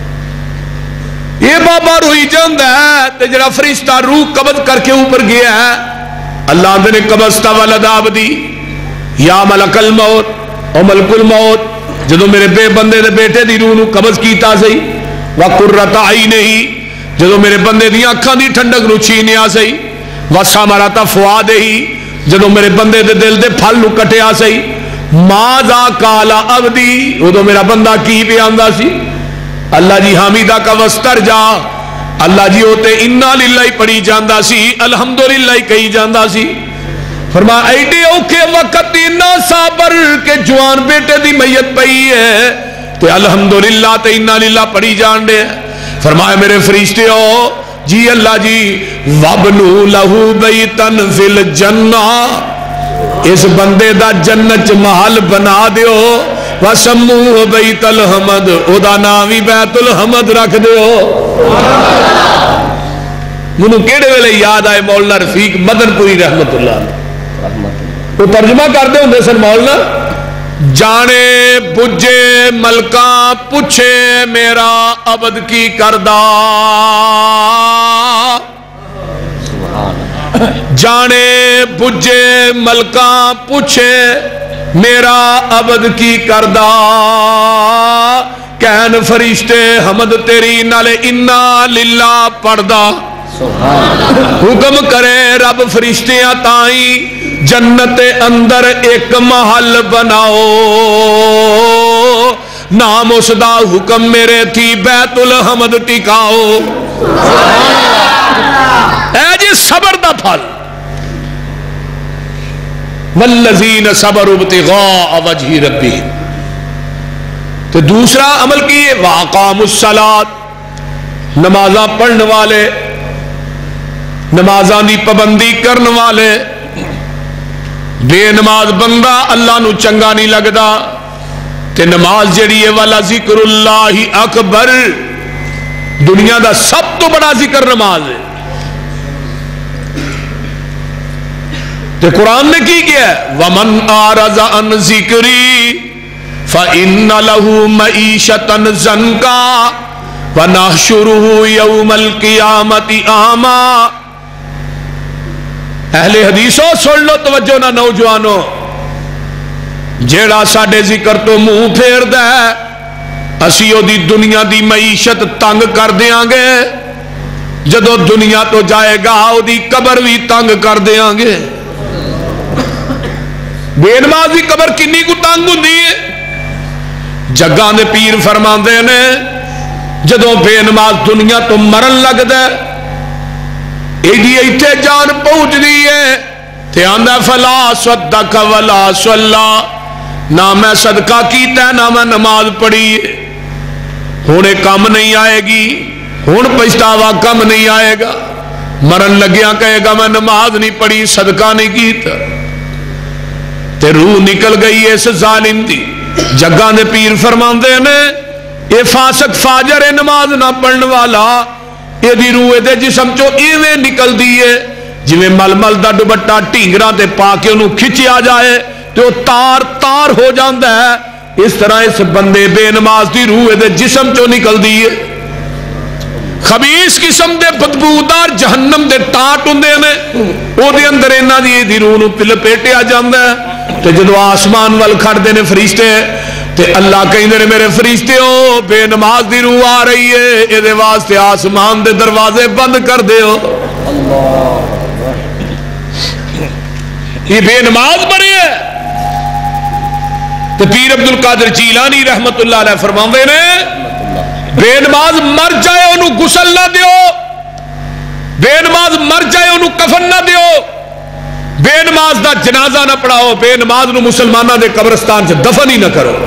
ये बाबा रोई जाता है ते जरा फरिश्ता रूह कब्ज करके ऊपर गया है, अल्लाह ने कबस्ता वलद आबदी या मलकल मौत ओ मलकुल मौत, जदों मेरे बंदे दे बेटे दी रूह नूं कब्ज कीता सही, व कुर्रत आइनिही, जदों मेरे बंदे दी अखां दी ठंडक नूं छीनिया सही, व समरत फुआदिही, जदों मेरे बंदे दे दिल दे फल नूं कटिया सही, माजा काला अबदी, उदों मेरा बंदा की पे आंदा सी। अल्लाह जी हामिदा का वस्तर जा, अल्लाह जी होते इन्ना लिल्लाही पढ़ी जांदा सी, अल्हम्दुलिल्लाह कही जांदा सी। फरमा ऐडे औखे वक्त इन्ना साबर के जवान बेटे दी मैयत पई है ते अल्हम्दुलिल्लाह ते इन्ना लिल्लाह पढ़ी जान दे। फरमाया मेरे फरिश्ते हो जी अल्लाह जी वबनू लहू बैतन फिल जन्ना, इस बंदे दा जन्नत च महल बना दियो, वसमू बैतुल हमद, ओदा नाम ही बैतुल हमद रख दियो। मैनू केड़े वेले याद आए मौलाना रफीक मदनपुरी रहमतुल्लाह, वो तर्जमा करते होंगे सन मौलाना, जाने बुझे मलका पूछे मेरा अबद की करदा, जाने बुझे मलका पूछे मेरा अबद की करदा, कहन फरिश्ते हमद तेरी नाले इन्ना लिल्ला पढ़दा, हुक्म करे रब फरिश्तियां ताई जन्नत अंदर एक महल बनाओ, नाम उसदा हुक्म मेरे थी बैतुल हमद टिकाओ। ऐ जी सबर दा फल, वल्लज़ीन सबरू इब्तिगा वजहि रब्बिहिम। तो दूसरा अमल की वाक़ामुस्सलात, नमाजा पढ़ने वाले, नमाजा की पाबंदी करने वाले। बेनमाज बंदा अल्लाह नू चंगा नहीं लगता, ते नमाज जड़ी है वाला जिक्रुल्लाहि अकबर, दुनिया का सब तो बड़ा जिक्र नमाज है। ते कुरान ने की किया, वमन आरज़ा अन जिक्री फ़इन्ना लहू मईशतन ज़न्का व नहशुरुहु यौमल क़ियामति आमा। अहले हदीसों सुन लो, तवज्जो ना नौजवानों, जेड़ा साडे जिक्र तो मुंह फेरदा है असी ओदी दुनिया दी मईशत तंग कर देंगे, जदों दुनिया तो जाएगा ओदी कबर भी तंग कर देंगे। बेनमाज की कबर किन्नी कु तंग हुंदी है। जग्गां दे पीर फरमांदे ने जदों बेनमाज दुनिया तो मरन लगदा एडी इत्थे जान पहुंचदी है ते आंदा फला सद्दक वला सल्ला, ना मैं सदका कीता ना मैं नमाज पढ़ी, हुण कम नहीं आएगी, हुण पछतावा कम नहीं आएगा। मरन लग्या कहेगा मैं नमाज नहीं पढ़ी, सदका नहीं कीता, ते रूह निकल गई इस जालिम दी। जग्गां दे पीर फरमांदे ने ये फासक फाजर है नमाज ना पढ़ने वाला, यदि रूह दे जिसम चो इवें निकलदी है जिवें मलमल दा दुपट्टा ढींगरा ते पा के उन्होंने खिंचिया जाए तो तार तार हो जाता है, इस तरह इस बंदे बेनमाज की रूह दे जिसम चो निकलदी है। खबीस किस्म के बदबूदार जहन्नम के टाट होंदे ने, ओदे अंदर इन्हां दी रूह नूं लपेटिया जाता है। तो जदों आसमान वल खड़दे ने फरिश्ते ते अल्लाह कहंदे ने मेरे फरिश्ते हो बेनमाज दी रूह आ रही है, इहदे वास्ते आसमान दे दरवाजे बंद कर दिओ। ये बेनमाज बने है। तो पीर अब्दुल कादिर जीलानी रहमतुल्लाह अलैह फरमांदे ने बेनमाज मर जाए उन्होंने गुसल ना दियो, बेनमाज मर जाए उन्होंने कफन ना दियो, बेनमाज का जनाजा ना पढ़ाओ, बेनमाज नूं मुसलमानों के कब्रिस्तान से दफन ही ना करो।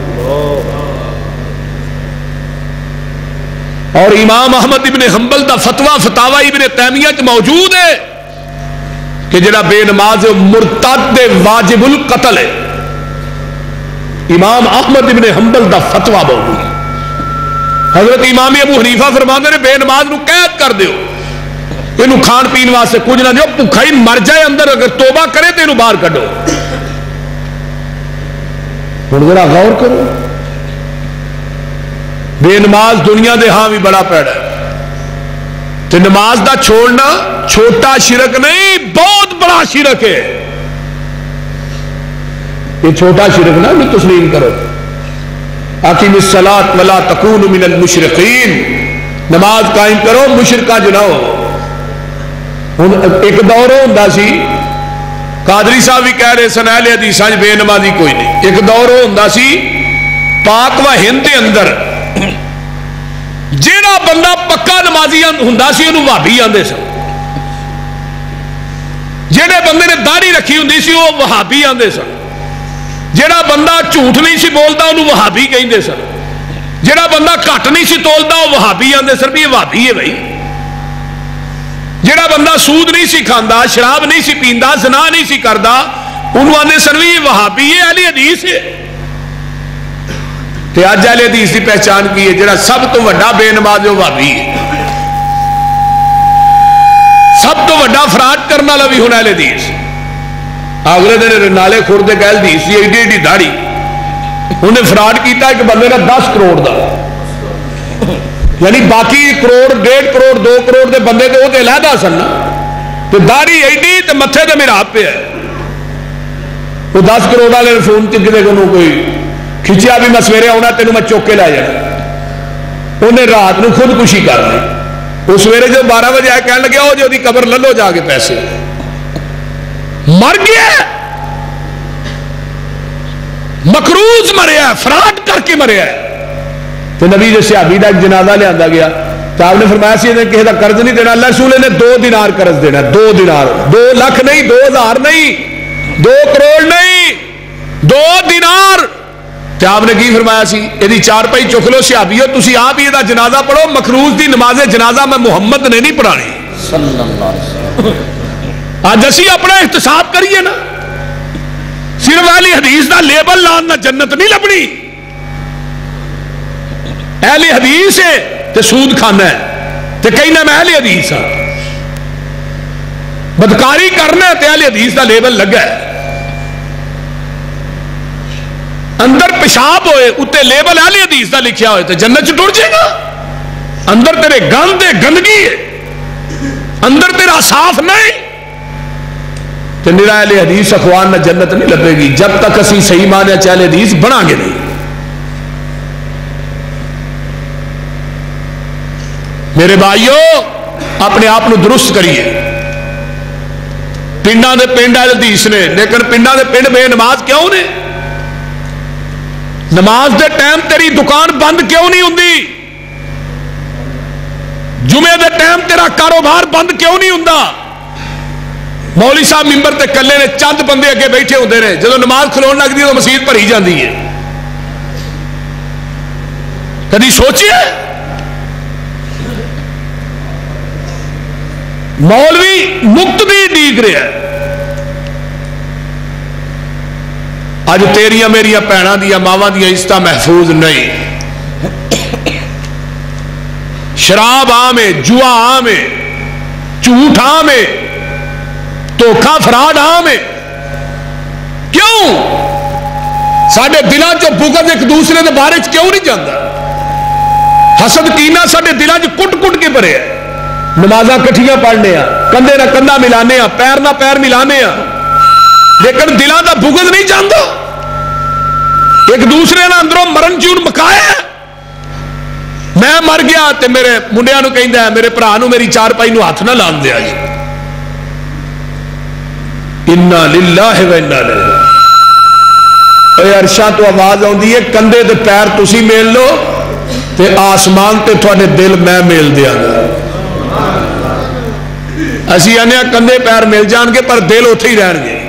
और इमाम अहमद इब्ने हंबल का फतवा फतावा इब्ने तैमिया च मौजूद है कि जिहड़ा बेनमाज मुरतद वाजिबुल कत्ल है। इमाम अहमद इब्ने हंबल का फतवा मौजूद है। حضرت امام ابو حنیفہ فرماتے نے بے نماز نو قید کر دیو، یہ کھان پین واسطے کچھ نہ دیو، بھوکا ہی مر جائے اندر، اگر توبہ کرے تو یہ باہر کڈو۔ ہوں ذرا غور کرو، بے نماز دنیا دے ہاں بھی بڑا پیڑا ہے، تو نماز دا چھوڑنا چھوٹا شرک نہیں، بہت بڑا شرک ہے۔ یہ چھوٹا شرک نہ بھی تسلیم کرو۔ اقیم الصلاۃ ولا تکونوا من المشرکین، نماز قائم کرو، مشرکاں جو نہ ہو۔ ہوں ایک دور ہوتا سی، قادری صاحب بھی کہہ رہے سن اہل حدیثاں بے نمازی کوئی نہیں، ایک دور ہوتا سی پاک و ہند کے اندر جیڑا بندہ پکا نمازی ہوندا سی انہوں وہابی آندے سن، جیڑے بندے نے داڑھی رکھی ہوندی سی وہ وہابی آندے سن، جیڑا بندہ جھوٹ نہیں سی بولتا انہوں وہابی کہندے سن، جیڑا بندہ گھٹ نہیں سی تولدا وہ وہابی آندے سن بھی یہ وہابی ہے بھائی، جیڑا بندہ سود نہیں سی کھاندا، شراب نہیں سی پیندا، زنا نہیں سی کردا، انہوں آندے سن بھی یہ وہابی ہے، اہل حدیث ہے۔ تے اج اہل حدیث کی پہچان کی ہے، جیڑا سب تو بڑا بے نماز ہے وہ وہابی ہے، سب تو بڑا فراڈ کرنے والا بھی ہونا اہل حدیث۔ اگلے دن نالے کھڑ دے گل دی سی ایڈی ایڈی داڑھی، انہیں فراڈ کیتا ایک بندے نے 10 کروڑ دا، یعنی باقی کروڑ 1.5 کروڑ 2 کروڑ دے بندے تو وہ تے علیحدہ سن نا، تے داڑھی ایڈی تے متھے تے محراب پہ ہے۔ وہ 10 کروڑ والے نے فون کدے کو کوئی کھچیا بھی میں سویرے آنا تینوں میں چوک کے لے جانا، انہیں رات نو خودکشی کر لی، وہ سویرے جو 12 بجے آئے کہنے لگے جو دی قبر لے لو جا کے پیسے، مر گیا، مکروز مریا، فراڈ کر کے مریا۔ تو نبی جو صحابی دا ایک جنازہ لے آندا گیا تو آپ نے فرمایا سی انہیں کسی دا قرض نہیں دینا، اللہ رسول نے 2 دینار قرض دینا، 2 دینار، 2 لاکھ نہیں، 2000 نہیں، 2 کروڑ نہیں، 2 دینار۔ تو آپ نے کی فرمایا سی یہ 4 پائی چک لو صحابیو، تسی آپ یہ جنازہ پڑھو، مکروز دی نماز جنازہ میں محمد نے نہیں پڑھانی۔ صلی اللہ علیہ وسلم۔ آج اسی اپنا احتساب کریے نا، صرف اہل حدیث دا لیبل لان نہ جنت نہیں لبنی، اہل حدیث ہے تے سود کھانا ہے تے کہنا میں اہل حدیث ہاں، بدکاری کرنا ہے تے اہل حدیث دا لیبل لگا ہے، اندر پیشاب ہوئے اتنے لیبل اہل حدیث دا لکھیا ہوئے تے جنت چ ٹر جائے گا، اندر تیرے گند ہے، گندگی ہے، اندر تیرا صاف نہیں تو میرا اہل حدیث اخوان نہ جنت نہیں لبے گی جب تک اسی صحیح معنی اہل حدیث بنا گے نہیں۔ میرے بھائیو اپنے آپ درست کریے، پنڈا دے پنڈ اہل حدیث نے، لیکن پنڈا دے پنڈ بے نماز کیوں نے؟ نماز دے ٹائم تیری دکان بند کیوں نہیں ہوندی؟ جمعے دے ٹائم تیرا کاروبار بند کیوں نہیں ہوندا؟ مولوی صاحب ممبر تے کلے نے چند بندے اگے بیٹھے ہوندے نے، جدوں نماز کھلون لگدی تو مسجد بھری جاندی ہے۔ کدی سوچیے مولوی مقتدی ڈیگ رہا ہے، اج تیریاں میریاں بھیناں دیاں ماواں دیاں عزت محفوظ نہیں، شراب عام ہے، جوا عام ہے، جھوٹ عام ہے، دھوکھا فراڈ عام ہے۔ کیوں؟ ساڈے دلاں چ بغض ایک دوسرے کے بارے کیوں نہیں جاتا؟ حسد کینہ ساڈے دلاں چ کٹ کٹ کے بھرے ہے۔ نمازاں کٹھیاں پڑھنے ہاں، کندھے نہ کندھا ملانے ہاں، پیر نہ پیر ملانے ہاں، لیکن دلاں دا بغض نہیں جاندا، ایک دوسرے نہ اندروں مرن جون مکایا۔ میں مر گیا تے میرے منڈیاں نو کہندا ہے میرے بھرا نو میری چارپائی نو ہاتھ نہ لان دیا جی۔ انا للہ و انا الیہ، اے عرشاں تو آواز آندی ہے کندھے تے پیر تسی میل لو تے آسمان تے تھوڑے دل میں میل دیاں گا۔ اسی آنے کندھے پیر مل جان گے پر دل اتھے ہی رہن گے۔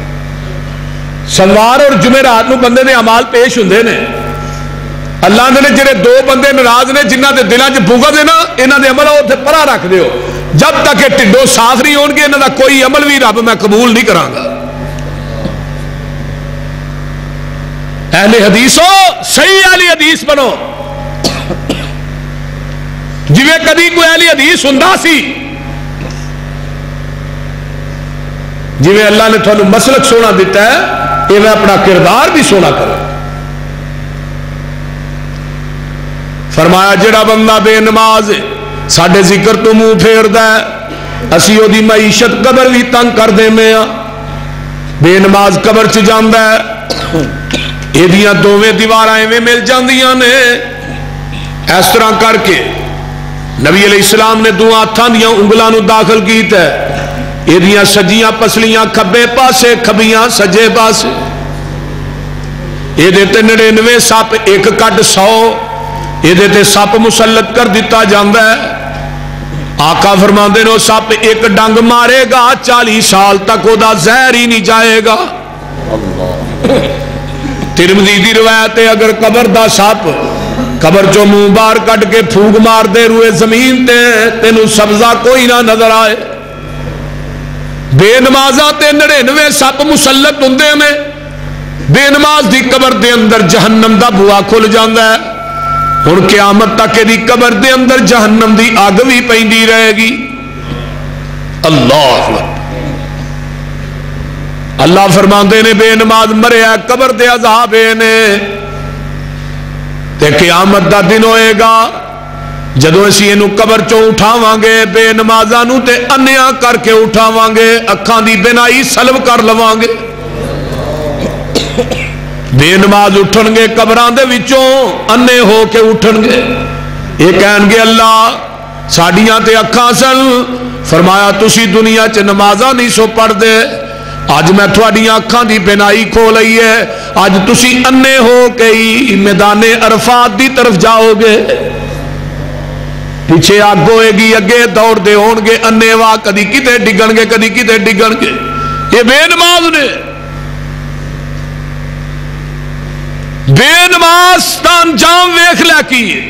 سوار اور جمعرات نو بندے نے اعمال پیش ہوندے نے، اللہ نے جڑے 2 بندے ناراض نے جنہاں دے دلاں چ بغض ہے نا، انہاں دے عمل اوتھے پرا رکھ دیو، جب تک یہ ٹھڈو صاف نہیں ہون گے انہاں دا کوئی عمل بھی رب میں قبول نہیں کراں گا۔ اہل حدیثو صحیح اہل حدیث بنو، جویں کدی کوئی اہل حدیث ہوندا سی، جویں اللہ نے تھانوں مسلک سونا دیتا ہے، ایویں اپنا کردار بھی سونا کرو۔ فرمایا جڑا بندہ بے نماز ساڈے ذکر تو منہ پھیردا ہے، اسی او دی معیشت قبر بھی تنگ کر دیندے ہاں۔ بے نماز قبر چ جاندا ہے، ایدیاں دوویں دیواراں ایویں مل جاندیاں نے، اس طرح کر کے نبی علیہ السلام نے دو ہاتھاں دیاں انگلاں نو داخل کیتا ہے، ایدیاں سجیاں پسلیاں کھبے پاسے، کھبیاں سجے پاسے، ایدے تے 99 سپ ایک کٹ 100، ایدے تے سپ مسلط کر دیتا جاندا ہے۔ آقا فرماندے نے سپ ایک ڈنگ مارے گا 40 سال تک او دا زہر ہی نہیں جائے گا۔ ترمذی دی روایت ہے اگر قبر دا سپ قبر چو منہ باہر کٹ کے پھوک مار دے روئے زمین تے تینوں سبزہ کوئی نہ نظر آئے۔ بے نمازاں تے 99 سپ مسلط ہوندے نے، بے نماز دی قبر دے اندر جہنم دا بوا کھل جاندا ہے، ہن قیامت تک دی قبر دے اندر جہنم دی اگ بھی پیندی رہے گی۔ اللہ اللہ فرماندے نے بے نماز مریا قبر دے عذاب نے، تے قیامت دا دن ہوئے گا جدو اسی اینو قبر چوں اٹھاواں گے، بے نمازاں نو تے انیا کر کے اٹھاواں گے، اکھاں دی بینائی سلب کر لواں گے۔ بے نماز اٹھن گے قبراں دے وچوں، انے ہو کے اٹھن گے، یہ کہن گے اللہ ساڈیاں تے اکھاں سن، فرمایا تسی دنیا چ نمازاں نہیں سو پڑھ دے، اج میں تھوڑیاں اکھاں دی بینائی کھولی ہے، اج تسی انے ہو کے ہی میدان عرفات دی طرف جاؤ گے، پیچھے آگ ہوئے گی، اگے دوڑ دے ہون گے، انے واہ کدی کتے ڈگن گے کدی کتے ڈگن گے۔ یہ بے نماز نے، بے نماز دا انجام ویکھ لے کی ہے۔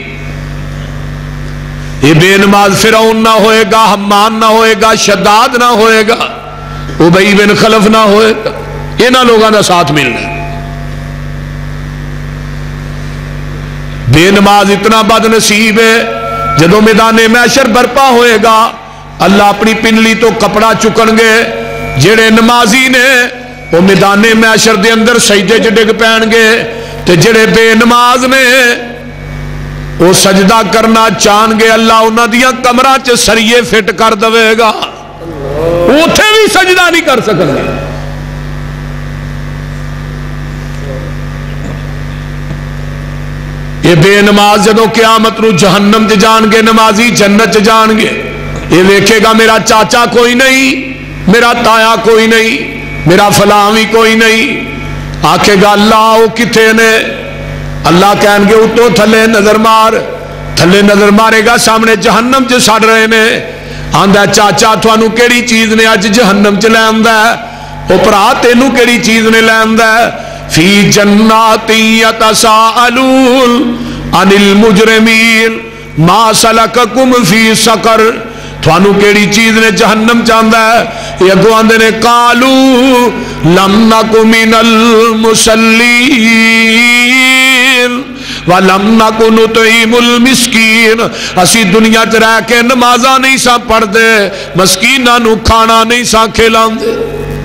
یہ بے نماز فرعون نہ ہوئے گا، حمان نہ ہوئے گا، شداد نہ ہوئے گا، ابی بن خلف نہ ہوئے گا، انہاں لوگاں دا ساتھ ملنا۔ بے نماز اتنا بد نصیب ہے، جدو میدان محشر برپا ہوئے گا اللہ اپنی پنلی تو کپڑا چکن گے، جڑے نمازی نے وہ میدان محشر دے اندر سجدے چ ڈگ پین گے، تے جڑے بے نماز نے وہ سجدہ کرنا چاہن گے، اللہ انہاں دیاں کمراں چ سریے فٹ کر دے گا، اوتھے بھی سجدہ نہیں کر سکن گے۔ یہ بے نماز جدو قیامت نو جہنم چ جان گے، نمازی جنت چ جان گے، یہ ویکھے گا میرا چاچا کوئی نہیں، میرا تایا کوئی نہیں، میرا فلاں بھی کوئی نہیں، آکھے گا اللہ وہ کتھے نے؟ اللہ کہن گے اتو تھلے نظر مار، تھلے نظر مارے گا سامنے جہنم چ سڑ رہے نے، آندا چاچا تھانوں کیڑی چیز نے اج جہنم چ لے آندا ہے؟ او بھرا تینوں کیڑی چیز نے لے آندا ہے؟ فی جنات یتساءلون عن المجرمین ما سلککم فی سقر، تھانوں کیڑی چیز نے جہنم چاہندا ہے؟ یہ اگوں آندے نے قالو لم نک من المصلین وَلَمْ نَكُ نُطْعِمُ الْمِسْكِينَ، اسی دنیا چ رہ کے نمازاں نہیں سا پڑھ دے، مسکیناں نو کھانا نہیں سا کھلاون دے۔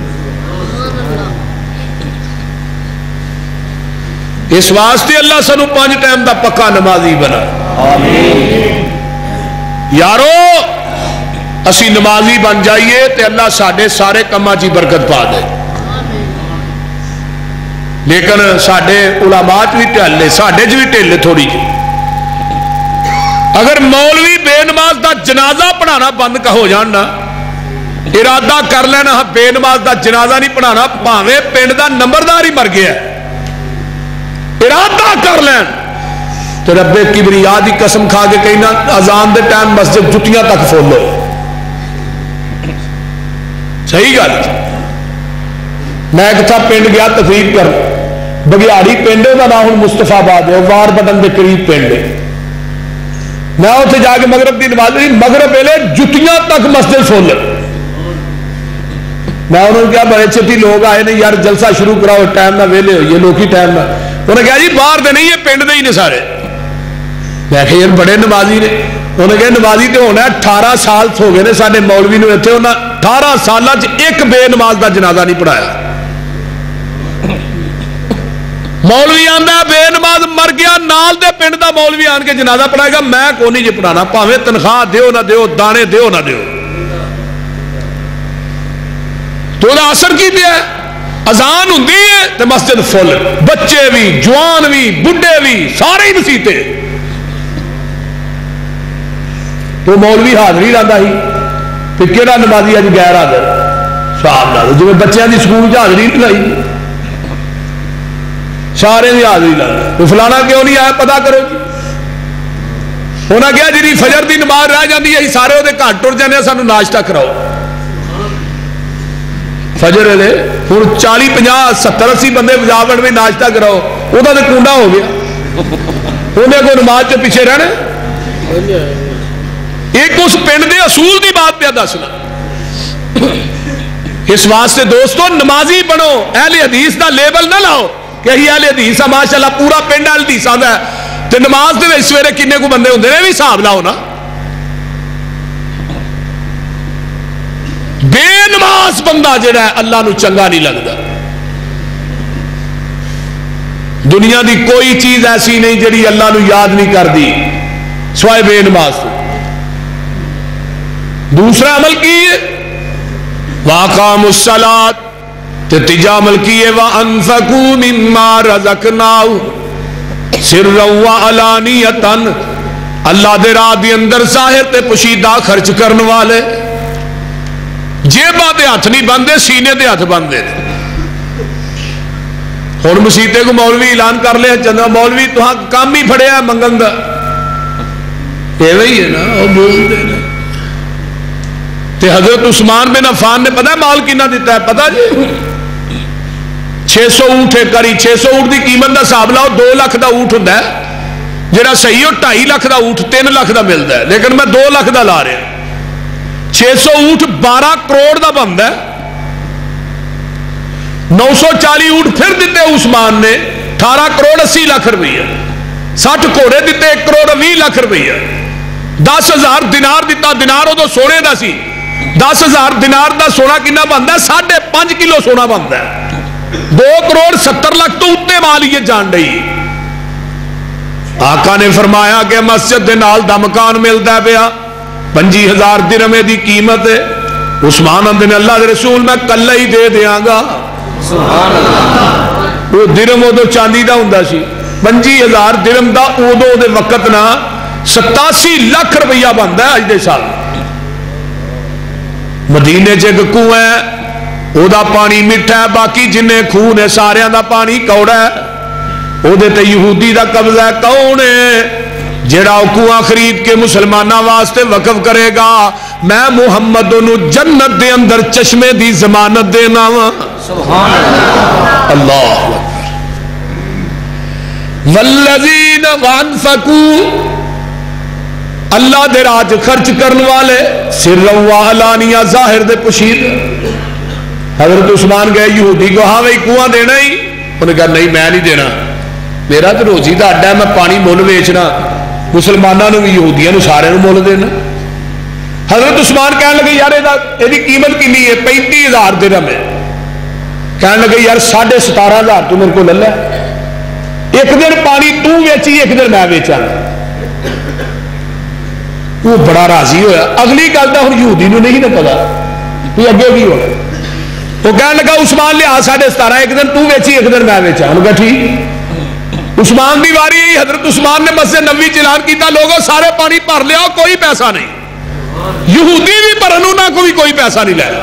اس واسطے اللہ سنو 5 ٹائم دا پکا نمازی بنا۔ یارو اسی نمازی بن جائیے تے اللہ ساڈے سارے کماں چ برکت پا دے، لیکن ساڈے علماء بھی ٹھلے، ساڈے بھی ٹھلے تھوڑی جی۔ اگر مولوی بے نماز دا جنازہ پڑھانا بند کا ہو جانا، ارادہ کر لینا بے نماز دا جنازہ نہیں پڑھانا، بھاویں پنڈ دا نمبردار ہی مر گیا، ارادہ کر لین تو رب کبریا دی قسم کھا کے کہنا اذان دے ٹائم مسجد جتیاں تک فل ہوئے۔ صحیح گل، میں ایک تھا پنڈ گیا تقریر کر، بگیاڑی پنڈ ہے، نام ہوں مصطفیٰ آباد ہے، وار بٹن کے قریب پنڈ ہے، میں اتنے جا کے مغرب کی نماز پڑھی، مغرب ویلے جتیاں تک مسجد فل، میں انہوں نے کہا بڑے چھتی لوگ آئے نے یار جلسہ شروع کراؤ، ٹائم نہ ویلے ہوئیے لوگ ہی ٹائم نہ، انہوں نے کہا جی باہر دے نہیں یہ پنڈ دے ہی نے سارے، میں کہا یار بڑے نمازی نے، انہیں کہا نمازی تو ہونا 18 سال ہو گئے نے سارے مولوی نے اتنے انہیں 18 سال ایک بے نماز کا جنازہ نہیں پڑھایا. مولوی آندا بے نماز مر گیا نال دے پنڈ دا مولوی آن کے جنازہ پڑھائے گا میں کو نہیں جی پڑھانا پاویں تنخواہ دیو نہ دیو دانے دیو نہ دیو. تو دا اثر کی پیا ہے اذان ہوندی ہے تے مسجد فل بچے بھی جوان بھی بڈھے بھی سارے ہی مسیتے. تو مولوی حاضری لاتا ہی پھر کہڑا نمازی اج غیر حاضر صاحب لا جی بچوں کی سکول حاضری نہیں لائی سارے کی حاضری لا تو فلانا کیوں نہیں آیا پتا کرو جی. انہیں کہا جی فجر کی نماز رہ جاتی ہے سارے وہ گھر ٹر جانے سانو ناشتہ کراؤ. فجر ویلے ہوں 40 50 70 80 بندے بجا بن میں ناشتہ کراؤ وہ تو کنڈا ہو گیا انہیں کوئی نماز سے پیچھے رہنا. ایک اس پنڈ دے اصول دی بات پہ دسنا. اس واسطے دوستو نمازی بنو اہل حدیث دا لیبل نہ لاؤ کہ ہی اہل حدیث ماشاءاللہ پورا پنڈ اہل حدیث آندا ہے تے نماز دے سویرے کنے کو بندے ہوندے نے بھی حساب لاؤ نا. بے نماز بندہ جڑا ہے اللہ نو چنگا نہیں لگتا. دنیا دی کوئی چیز ایسی نہیں جڑی اللہ نو یاد نہیں کرتی سوائے بے نماز تو. دوسرا عمل کی ہے وَأَقَامُوا الصَّلَاةَ تے تیجا عمل کی ہے وَأَنفَقُوا مِمَّا رَزَقْنَاهُمْ سِرًّا وَعَلَانِيَةً اللہ دے راہ دے اندر ظاہر تے پوشیدہ خرچ کرنے والے. جیباں دے ہاتھ نہیں بندے سینے دے ہاتھ بندے. ہوں مسیتے کو مولوی اعلان کر لیا چندہ مولوی تو ہاں کام ہی پھڑیا ہے منگن دا ایویں ہے نا وہ بولتے ہیں. تے حضرت عثمان بن عفان نے پتا مال کنا دیتا ہے پتا جی 600 اونٹ ایک کری 600 اونٹ دی قیمت دا حساب لاؤ 2 لاکھ دا اونٹ ہوتا ہے جڑا صحیح ہو 2.5 لاکھ دا اونٹ 3 لاکھ دا ملتا ہے لیکن میں 2 لاکھ دا لا رہا. 600 اونٹ 12 کروڑ دا بنتا ہے. 940 اونٹ پھر دیتے عثمان نے 18 کروڑ 80 لاکھ روپیہ. 60 گھوڑے دیتے 1 کروڑ 20 لاکھ روپیہ. 10,000 دینار دیتا دینار ادو سونے دا سی 10,000 دینار دا سونا کنا بنتا ہے 5.5 کلو سونا بنتا ہے. 2 کروڑ 70 لاکھ تو اتنے مال یہ جان رہی. آقا نے فرمایا کہ مسجد دے نال دا مکان ملتا ہے پیا 25,000 درہم دی قیمت ہے. عثمان اندر اللہ دے رسول میں کل ہی دے دیاں گا. سبحان اللہ. وہ درہم ادو چاندی دا ہوندا سی 25,000 درہم دا ادو دے وقت نا 87 لاکھ روپیہ بنتا ہے اج دے سال. مدینے چ ایک کنواں ہے وہ پانی میٹھا ہے باقی جن خوہ نے سارے دا پانی کوڑا ہے. وہ یہودی دا قبضہ ہے. کون ہے جڑا کنواں خرید کے مسلمانوں واسطے وقف کرے گا میں محمد انہوں جنت دے اندر چشمے دی ضمانت دینا وا. سبحان اللہ. والذین وانفقوا اللہ دے راج خرچ کرنے والے سرًا وعلانیہ ظاہر دے پوشید. حضرت عثمان گئے یہودی کو ہاں بھائی کنواں دینا ہی انہوں نے کہا نہیں میں نہیں دینا میرا تو روزی دا اڈا ہے میں پانی مول ویچنا مسلمانوں نے بھی یہودیاں نے سارے مول دینا. حضرت عثمان کہنے لگے یار یہ قیمت کنی ہے 35,000 درہم ہے. کہنے لگے یار 17,500 تو میرے کو لے لے ایک دن پانی تو ویچی ایک دن میں ویچا. وہ بڑا راضی ہویا. اگلی گل تو ہوں یہودی نو نہیں پتا تو اگے بھی ہونا. وہ کہنے لگا عثمان لیا 17,500 ایک دن تو ویچی ایک دن میں ویچا. انہوں نے کہا ٹھیک. عثمان کی واری ہے. حضرت عثمان نے مسجد نبوی اعلان کیا لوگوں سارے پانی بھر لیا کوئی پیسہ نہیں. یہودی بھی بھرن نہ کوئی پیسہ نہیں لیا.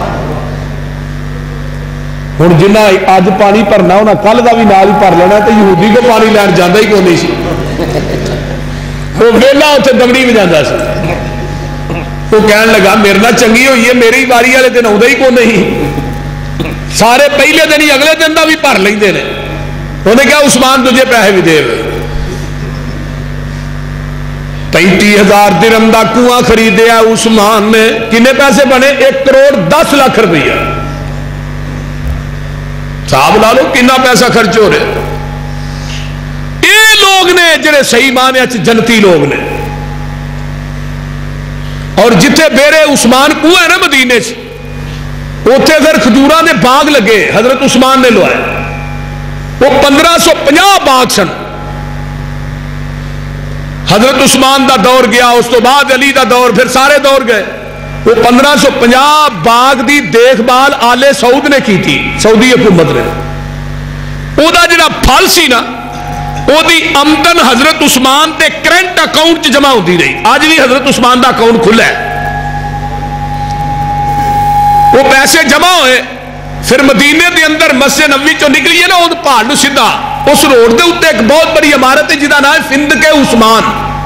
ہوں جنہ اج پانی بھرنا انہیں کل کا بھی نال ہی بھر لینا تو یہودی کو پانی لین جانا ہی کون نہیں سی. وہ ویلا اتنے دمڑی میں جانا سی. وہ کہنے لگا میرے نہ چنگی ہوئی ہے میری واری والے دن آتا ہی کون نہیں سارے پہلے دن ہی اگلے دن کا بھی بھر لیں. انہیں کہا عثمان تجھے پیسے بھی دے 35,000 درہم دا کنواں خریدیا عثمان نے. کنے پیسے بنے 1 کروڑ 10 لاکھ روپیہ. صاحب لا لو کنا پیسہ خرچ ہو رہے. یہ لوگ نے جڑے صحیح معنی جنتی لوگ نے اور جتھے بیرے عثمان کنواں ہے نا مدینے سے، اوتھے پھر کھجوراں دے باغ لگے، حضرت عثمان نے لوائے، وہ 1550 باغ سن۔ حضرت عثمان دا دور گیا، اس تو بعد علی دا دور، پھر سارے دور گئے۔ وہ 1550 باغ دی دیکھ بھال آل سعود نے کی تھی، سعودی حکومت نے۔ وہ دا جڑا پھل سی نا، وہ دی آمدن حضرت عثمان دے کرنٹ اکاؤنٹ جمع ہوتی رہی۔ آج بھی حضرت عثمان دا اکاؤنٹ کھلا ہے، وہ پیسے جمع ہوئے، پھر مدینے دے اندر مسجد نبوی چوں نکلی ہے نا، وہ پہاڑ نو سیدھا اس روڈ دے اوتے ایک بہت بڑی عمارت ہے جہدا نام ہے فندق عثمان۔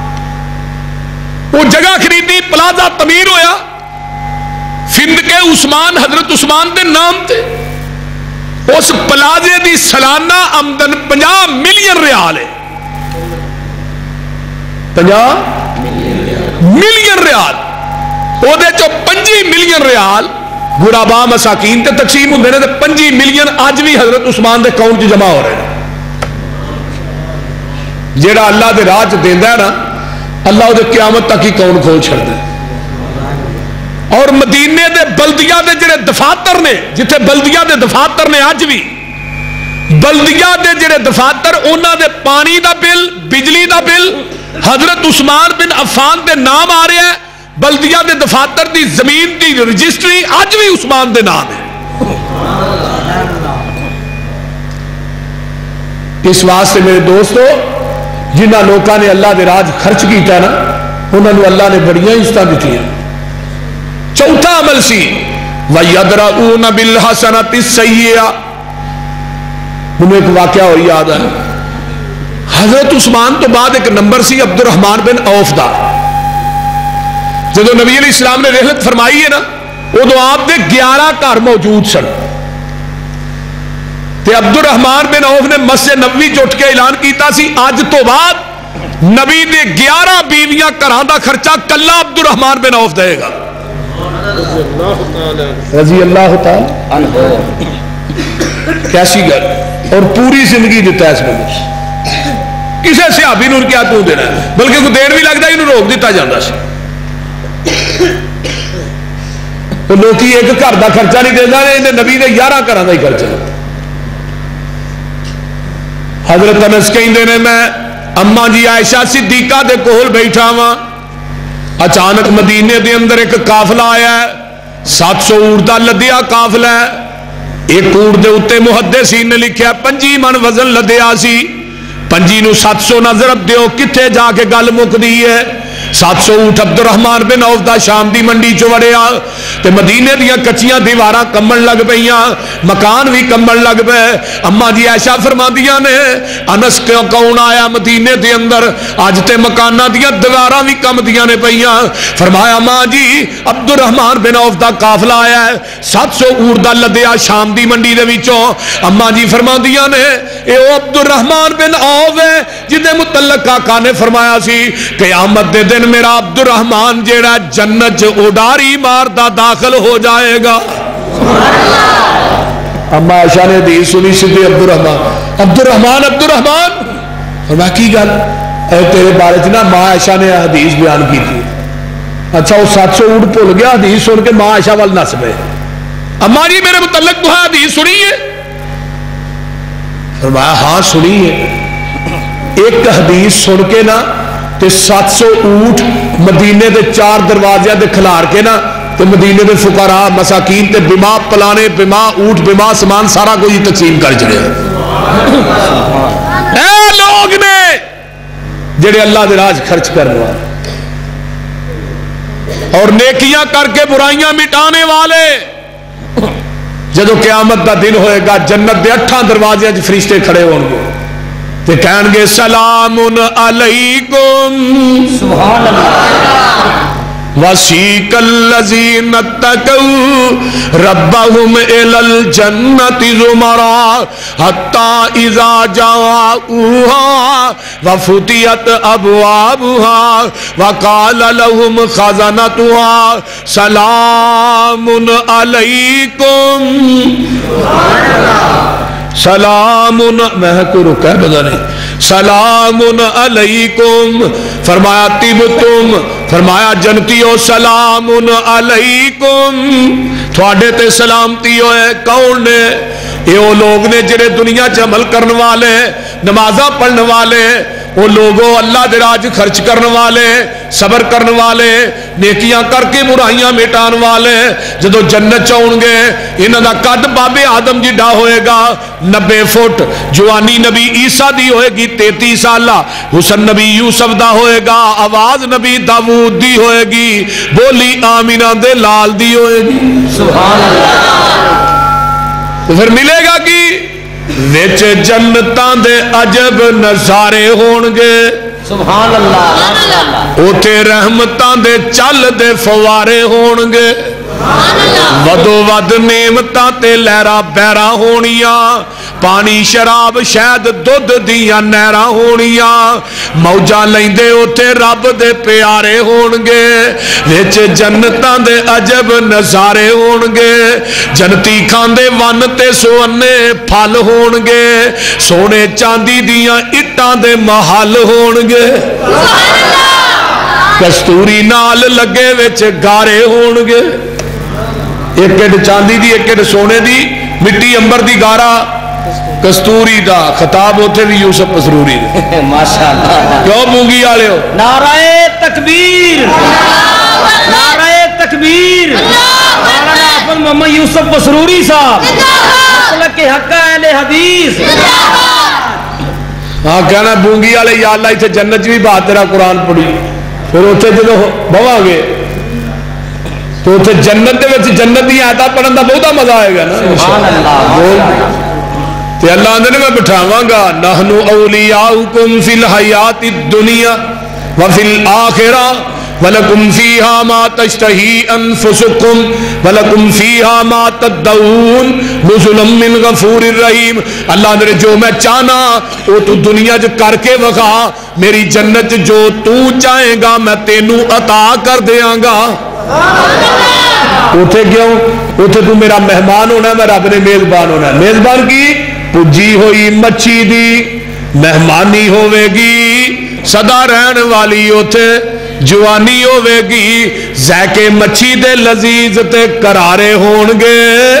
وہ جگہ خریدی، پلازا تعمیر ہویا، فندق عثمان حضرت عثمان دے نام تے۔ اس پلازے دی سالانہ آمدن 50 ملین ریال ہے، 50 ملین ریال۔ وہ دے چو 25 ملین ریال غربا مساکین تے تقسیم ہوندے نے، تے 25 ملین اج بھی حضرت عثمان دے اکاؤنٹ چ جمع ہو رہے ہیں۔ جیڑا اللہ دے راہ چ دیندا ہے نا، اللہ دے قیامت تک ہی اکاؤنٹ کھول چھڑدا ہے۔ اور مدینے دے بلدیہ دے جڑے دفاتر نے، جتھے بلدیہ دے دفاتر نے، اج بھی بلدیہ دے جڑے دفاتر، انہاں دے پانی دا بل، بجلی دا بل حضرت عثمان بن عفان دے نام آ رہا ہے۔ بلدیہ دے دفاتر دی زمین دی رجسٹری اج بھی عثمان دے نام ہے۔ اس واسطے میرے دوستو، جنہاں لوکاں نے اللہ دے راہ خرچ کیتا نا، انہاں نو اللہ نے بڑیاں عزتاں دتیاں۔ چوتھا عمل سی وَيَدْرَؤُونَ بِالْحَسَنَةِ السَّيِّئَةِ۔ انہوں ایک واقعہ ہو یاد ہے، حضرت عثمان تو بعد ایک نمبر سی عبد الرحمن بن عوف دا۔ جب نبی علیہ السلام نے رحلت فرمائی ہے نا، وہ تو آپ دے 11 گھر موجود سن، تے عبد الرحمن بن عوف نے مسجد نبوی چ کے اعلان کیتا سی، اج تو بعد نبی دے 11 بیویاں گھراں دا خرچہ کلا عبد الرحمن بن عوف دے گا، رضی اللہ تعالی عنہ۔ کیسی گل، اور پوری زندگی دیتا ہے اس میں، کسے صحابی نے کیا تو دینا ہے، بلکہ کوئی دین بھی لگتا انہوں روک دیتا جاتا سی۔ تو لوکی ایک گھر دا خرچہ نہیں دینا، انہیں نبی نے 11 گھراں دا ہی خرچہ۔ حضرت انس کہندے نے میں اما جی عائشہ صدیقہ دے کول بیٹھا ہاں، اچانک مدینے دے اندر ایک قافلہ آیا ہے، 700 اونٹ دا لدیا قافلہ ہے۔ ایک اونٹ دے اوتے محدثین نے لکھیا 25 من وزن لدیا سی، 25 نو 700 نہ ضرب دیو، کتھے جا کے گل مکدی ہے۔ 700 اونٹ عبد الرحمن بن عوف دا شام دی منڈی چ وڑیا، تے مدینے دیاں کچیاں دیواراں کمبن لگ پیاں، مکان بھی کمبن لگ پے۔ اما جی عائشہ فرماندیاں نے انس کون آیا مدینے دے اندر، اج تے مکاناں دیاں دیواراں بھی کمدیاں نے پیاں۔ فرمایا ماں جی عبد الرحمن بن عوف دا قافلہ آیا ہے، 700 اونٹ دا لدیا شام دی منڈی دے وچوں۔ اما جی فرماندیاں نے اے او عبد الرحمن بن عوف ہے جدے متعلق آقا نے فرمایا سی قیامت دے دن میرا عبد الرحمن جیڑا جنت اڈاری ماردا داخل ہو جائے گا۔ اما عائشہ نے حدیث سنی سیدھے عبد الرحمن اور میں کی گل اے تیرے بارے چ نا ماں عائشہ نے حدیث بیان کی تھی۔ اچھا وہ 700 اونٹ بھول گیا، حدیث سن کے ماں عائشہ وال نس پے، اما جی میرے متعلق تو حدیث سنی ہے؟ فرمایا ہاں سنی ہے۔ ایک حدیث سن کے نا تے 700 اونٹ مدینے دے 4 دروازے دے کھلار کے نا تے مدینے دے فقراء مساکین تے بما پلانے، بما اونٹ، بما سامان سارا کوئی تقسیم کر چلے۔ اے لوگ نے جڑے اللہ دے راہ خرچ کرنے والے اور نیکیاں کر کے برائیاں مٹانے والے، جدو قیامت دا دن ہوئے گا جنت دے 8 دروازے فرشتے کھڑے ہوں گے تے کہن گے سلام علیکم سبحان اللہ وسیق الذین اتقوا ربهم الی الجنۃ زمرا حتی اذا جاءوها وفتحت ابوابها وقال لهم خزنتها سلام علیکم سبحان اللہ سلام، میں کوئی رکا ہے پتہ نہیں، سلام علیکم، فرمایا طبتم فرمایا جنتیو سلام علیکم، تھوڑے تے سلامتی ہوئے. کون نے؟ یہ وہ لوگ نے جنہیں دنیا چ عمل کرنے والے، نمازاں پڑھنے والے، وہ لوگوں اللہ دے راج خرچ کرنے والے، صبر کرنے والے، نیکیاں کر کے برائیاں مٹان والے. جدو جنت چاؤں گے انہاں دا قد بابے آدم جڈا ہوئے گا 90 فٹ، جوانی نبی عیسیٰ دی ہوئے گی 33 سالہ، حسن نبی یوسف دا ہوئے گا، آواز نبی داود دی ہوئے گی، بولی آمینہ دے لال دی ہوئے گی. سبحان اللہ. تو پھر ملے گا کہ وچ جنتاں دے عجب نظارے ہونگے. سبحان اللہ. اوتے رحمتاں دے چل دے فوارے ہونگے. ودو ود نعمتاں تے لہرا بہرا ہونیاں، پانی شراب شہد دودھ دیاں نہراں ہونیاں، موجاں لیندے اوتے رب دے پیارے ہونگے. وچ جنتاں دے عجب نظارے ہونگے. جنتی کھاندے ون تے سونے پھل ہونگے، سونے چاندی دیاں اٹاں دے محل ہونگے. کستوری نال لگے وچ گارے ہونگے. ایک کٹ چاندی دی ایک کٹ سونے دی، مٹی امبر دی گارا کستوری دا. خطاب ہوتے بھی یوسف مسروری دے. ماشاءاللہ. کیوں بونگی آلے ہو؟ نعرہ تکبیر، نعرہ تکبیر. مولانا حافظ محمد یوسف مسروری صاحب، مسلک حق اہل حدیث. ہاں کہنا بونگی آلے یا اللہ اسے جنت بھی بات تیرا قرآن پڑھی. پھر اتنے جدو بوا گے تو اتنے جنت دے وچ جنت دی آیتاں پڑھن دا بہت مزہ آئے گا نا. سبحان اللہ. تے اللہ اندر میں بٹھاواں گا نحنو اولیاؤکم فی الحیات الدنیا وفی الآخرہ وَلَكُمْ فِيهَا مَا تَشْتَهِي أَنفُسُكُمْ وَلَكُمْ فِيهَا مَا تَدَّعُونَ نُزُلًا مِّن غَفُورٍ رَحِيمٍ. اللہ نے جو میں چاہنا وہ تو دنیا جو کر کے وکھا، میری جنت جو تو چاہے گا میں تینوں عطا کر دیاں گا. اوتھے کیوں؟ اوتھے تو میرا مہمان ہونا ہے، میں رب نے میزبان ہونا ہے. میزبان کی پجی ہوئی مچھی دی مہمانی ہوئے گی، صدا رہن والی اوتھے جوانی ہوئے گی، ذائقے مچھی دے لذیذ تے کرارے ہونگے.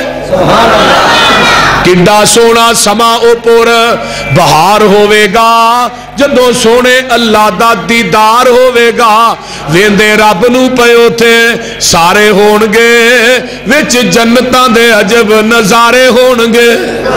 کڈا سونا سما اوپر بہار ہوئے گا، جدو سونے اللہ دا دیدار ہوئے گا، ویندے رب نو پیو تھے سارے ہونگے، وچ جنتاں دے عجب نظارے ہونگے.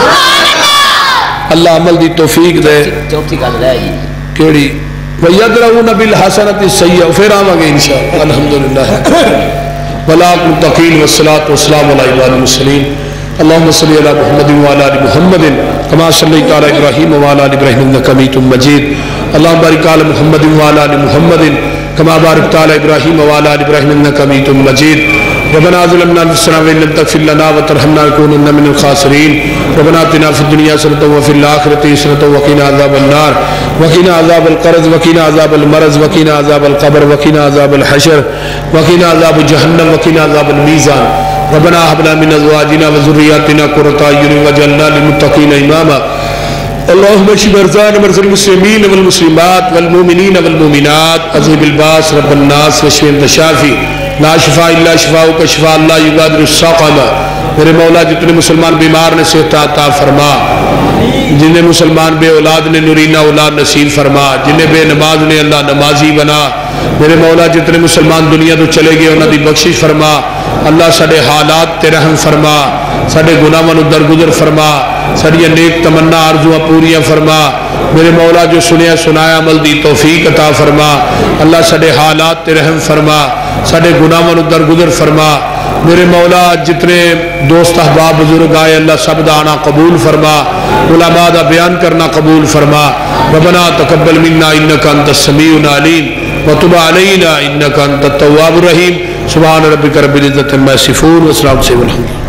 اللہ عمل دی توفیق دے. چوتھی گل رہ گئی کیڑی؟ وَيَدْرَعُونَ بِالْحَسَنَةِ السَّيِّئَةَ پھر آواں گے انشاءاللہ. الحمدللہ والمتقین والصلاة والسلام علی عباد المرسلین. اللهم صل على محمد وعلى ال محمد كما صليت على ابراهيم وعلى ال ابراهيم انك حميد مجيد. اللهم بارك على محمد وعلى ال محمد كما باركت على ابراهيم وعلى ال ابراهيم انك حميد مجيد. ربنا ظلمنا انفسنا وان لم تغفر لنا وترحمنا لنكونن من الخاسرين. ربنا آتنا في الدنيا حسنة وفي الآخرة حسنة وقنا عذاب النار وقنا عذاب القرد وقنا عذاب المرض وقنا عذاب القبر وقنا عذاب الحشر وقنا عذاب جهنم وقنا عذاب الميزان. ربنا هب لنا من ازواجنا وذرياتنا قرة اعين واجعلنا للمتقين اماما. اللهم اشف مرضانا ومرضى المسلمين والمسلمات والمؤمنين والمؤمنات. اذهب الباس رب الناس واشف انت الشافي لا شفاء الا شفاؤك شفاء لا يغادر سقما. میرے مولا جتنے مسلمان بیمار نے صحت عطا فرما، جنہیں مسلمان بے اولاد نے نورینہ اولاد نصیب فرما، جنہیں بے نماز نے اللہ نمازی بنا. میرے مولا جتنے مسلمان دنیا تو چلے گئے انہوں دی بخشش فرما. اللہ ساڑے حالات تے رحم فرما، ساڑے گناہاں نو درگزر فرما، ساڑی نیک تمنا آرزویں پوریاں فرما. میرے مولا جو سنیا سنایا عمل دی توفیق عطا فرما. اللہ ساڑے حالات تے رحم فرما، ساڑے گناہاں نو درگزر فرما. میرے مولا جتنے دوست احباب بزرگ آئے اللہ سب دا آنا قبول فرما، علماء دا بیان کرنا قبول فرما. ربنا تقبل منا انکا انت السمیع العلیم وتب علینا انکا انت التواب الرحیم. سبحان ربک رب العزت عما یصفون وسلام علیہ الحمد.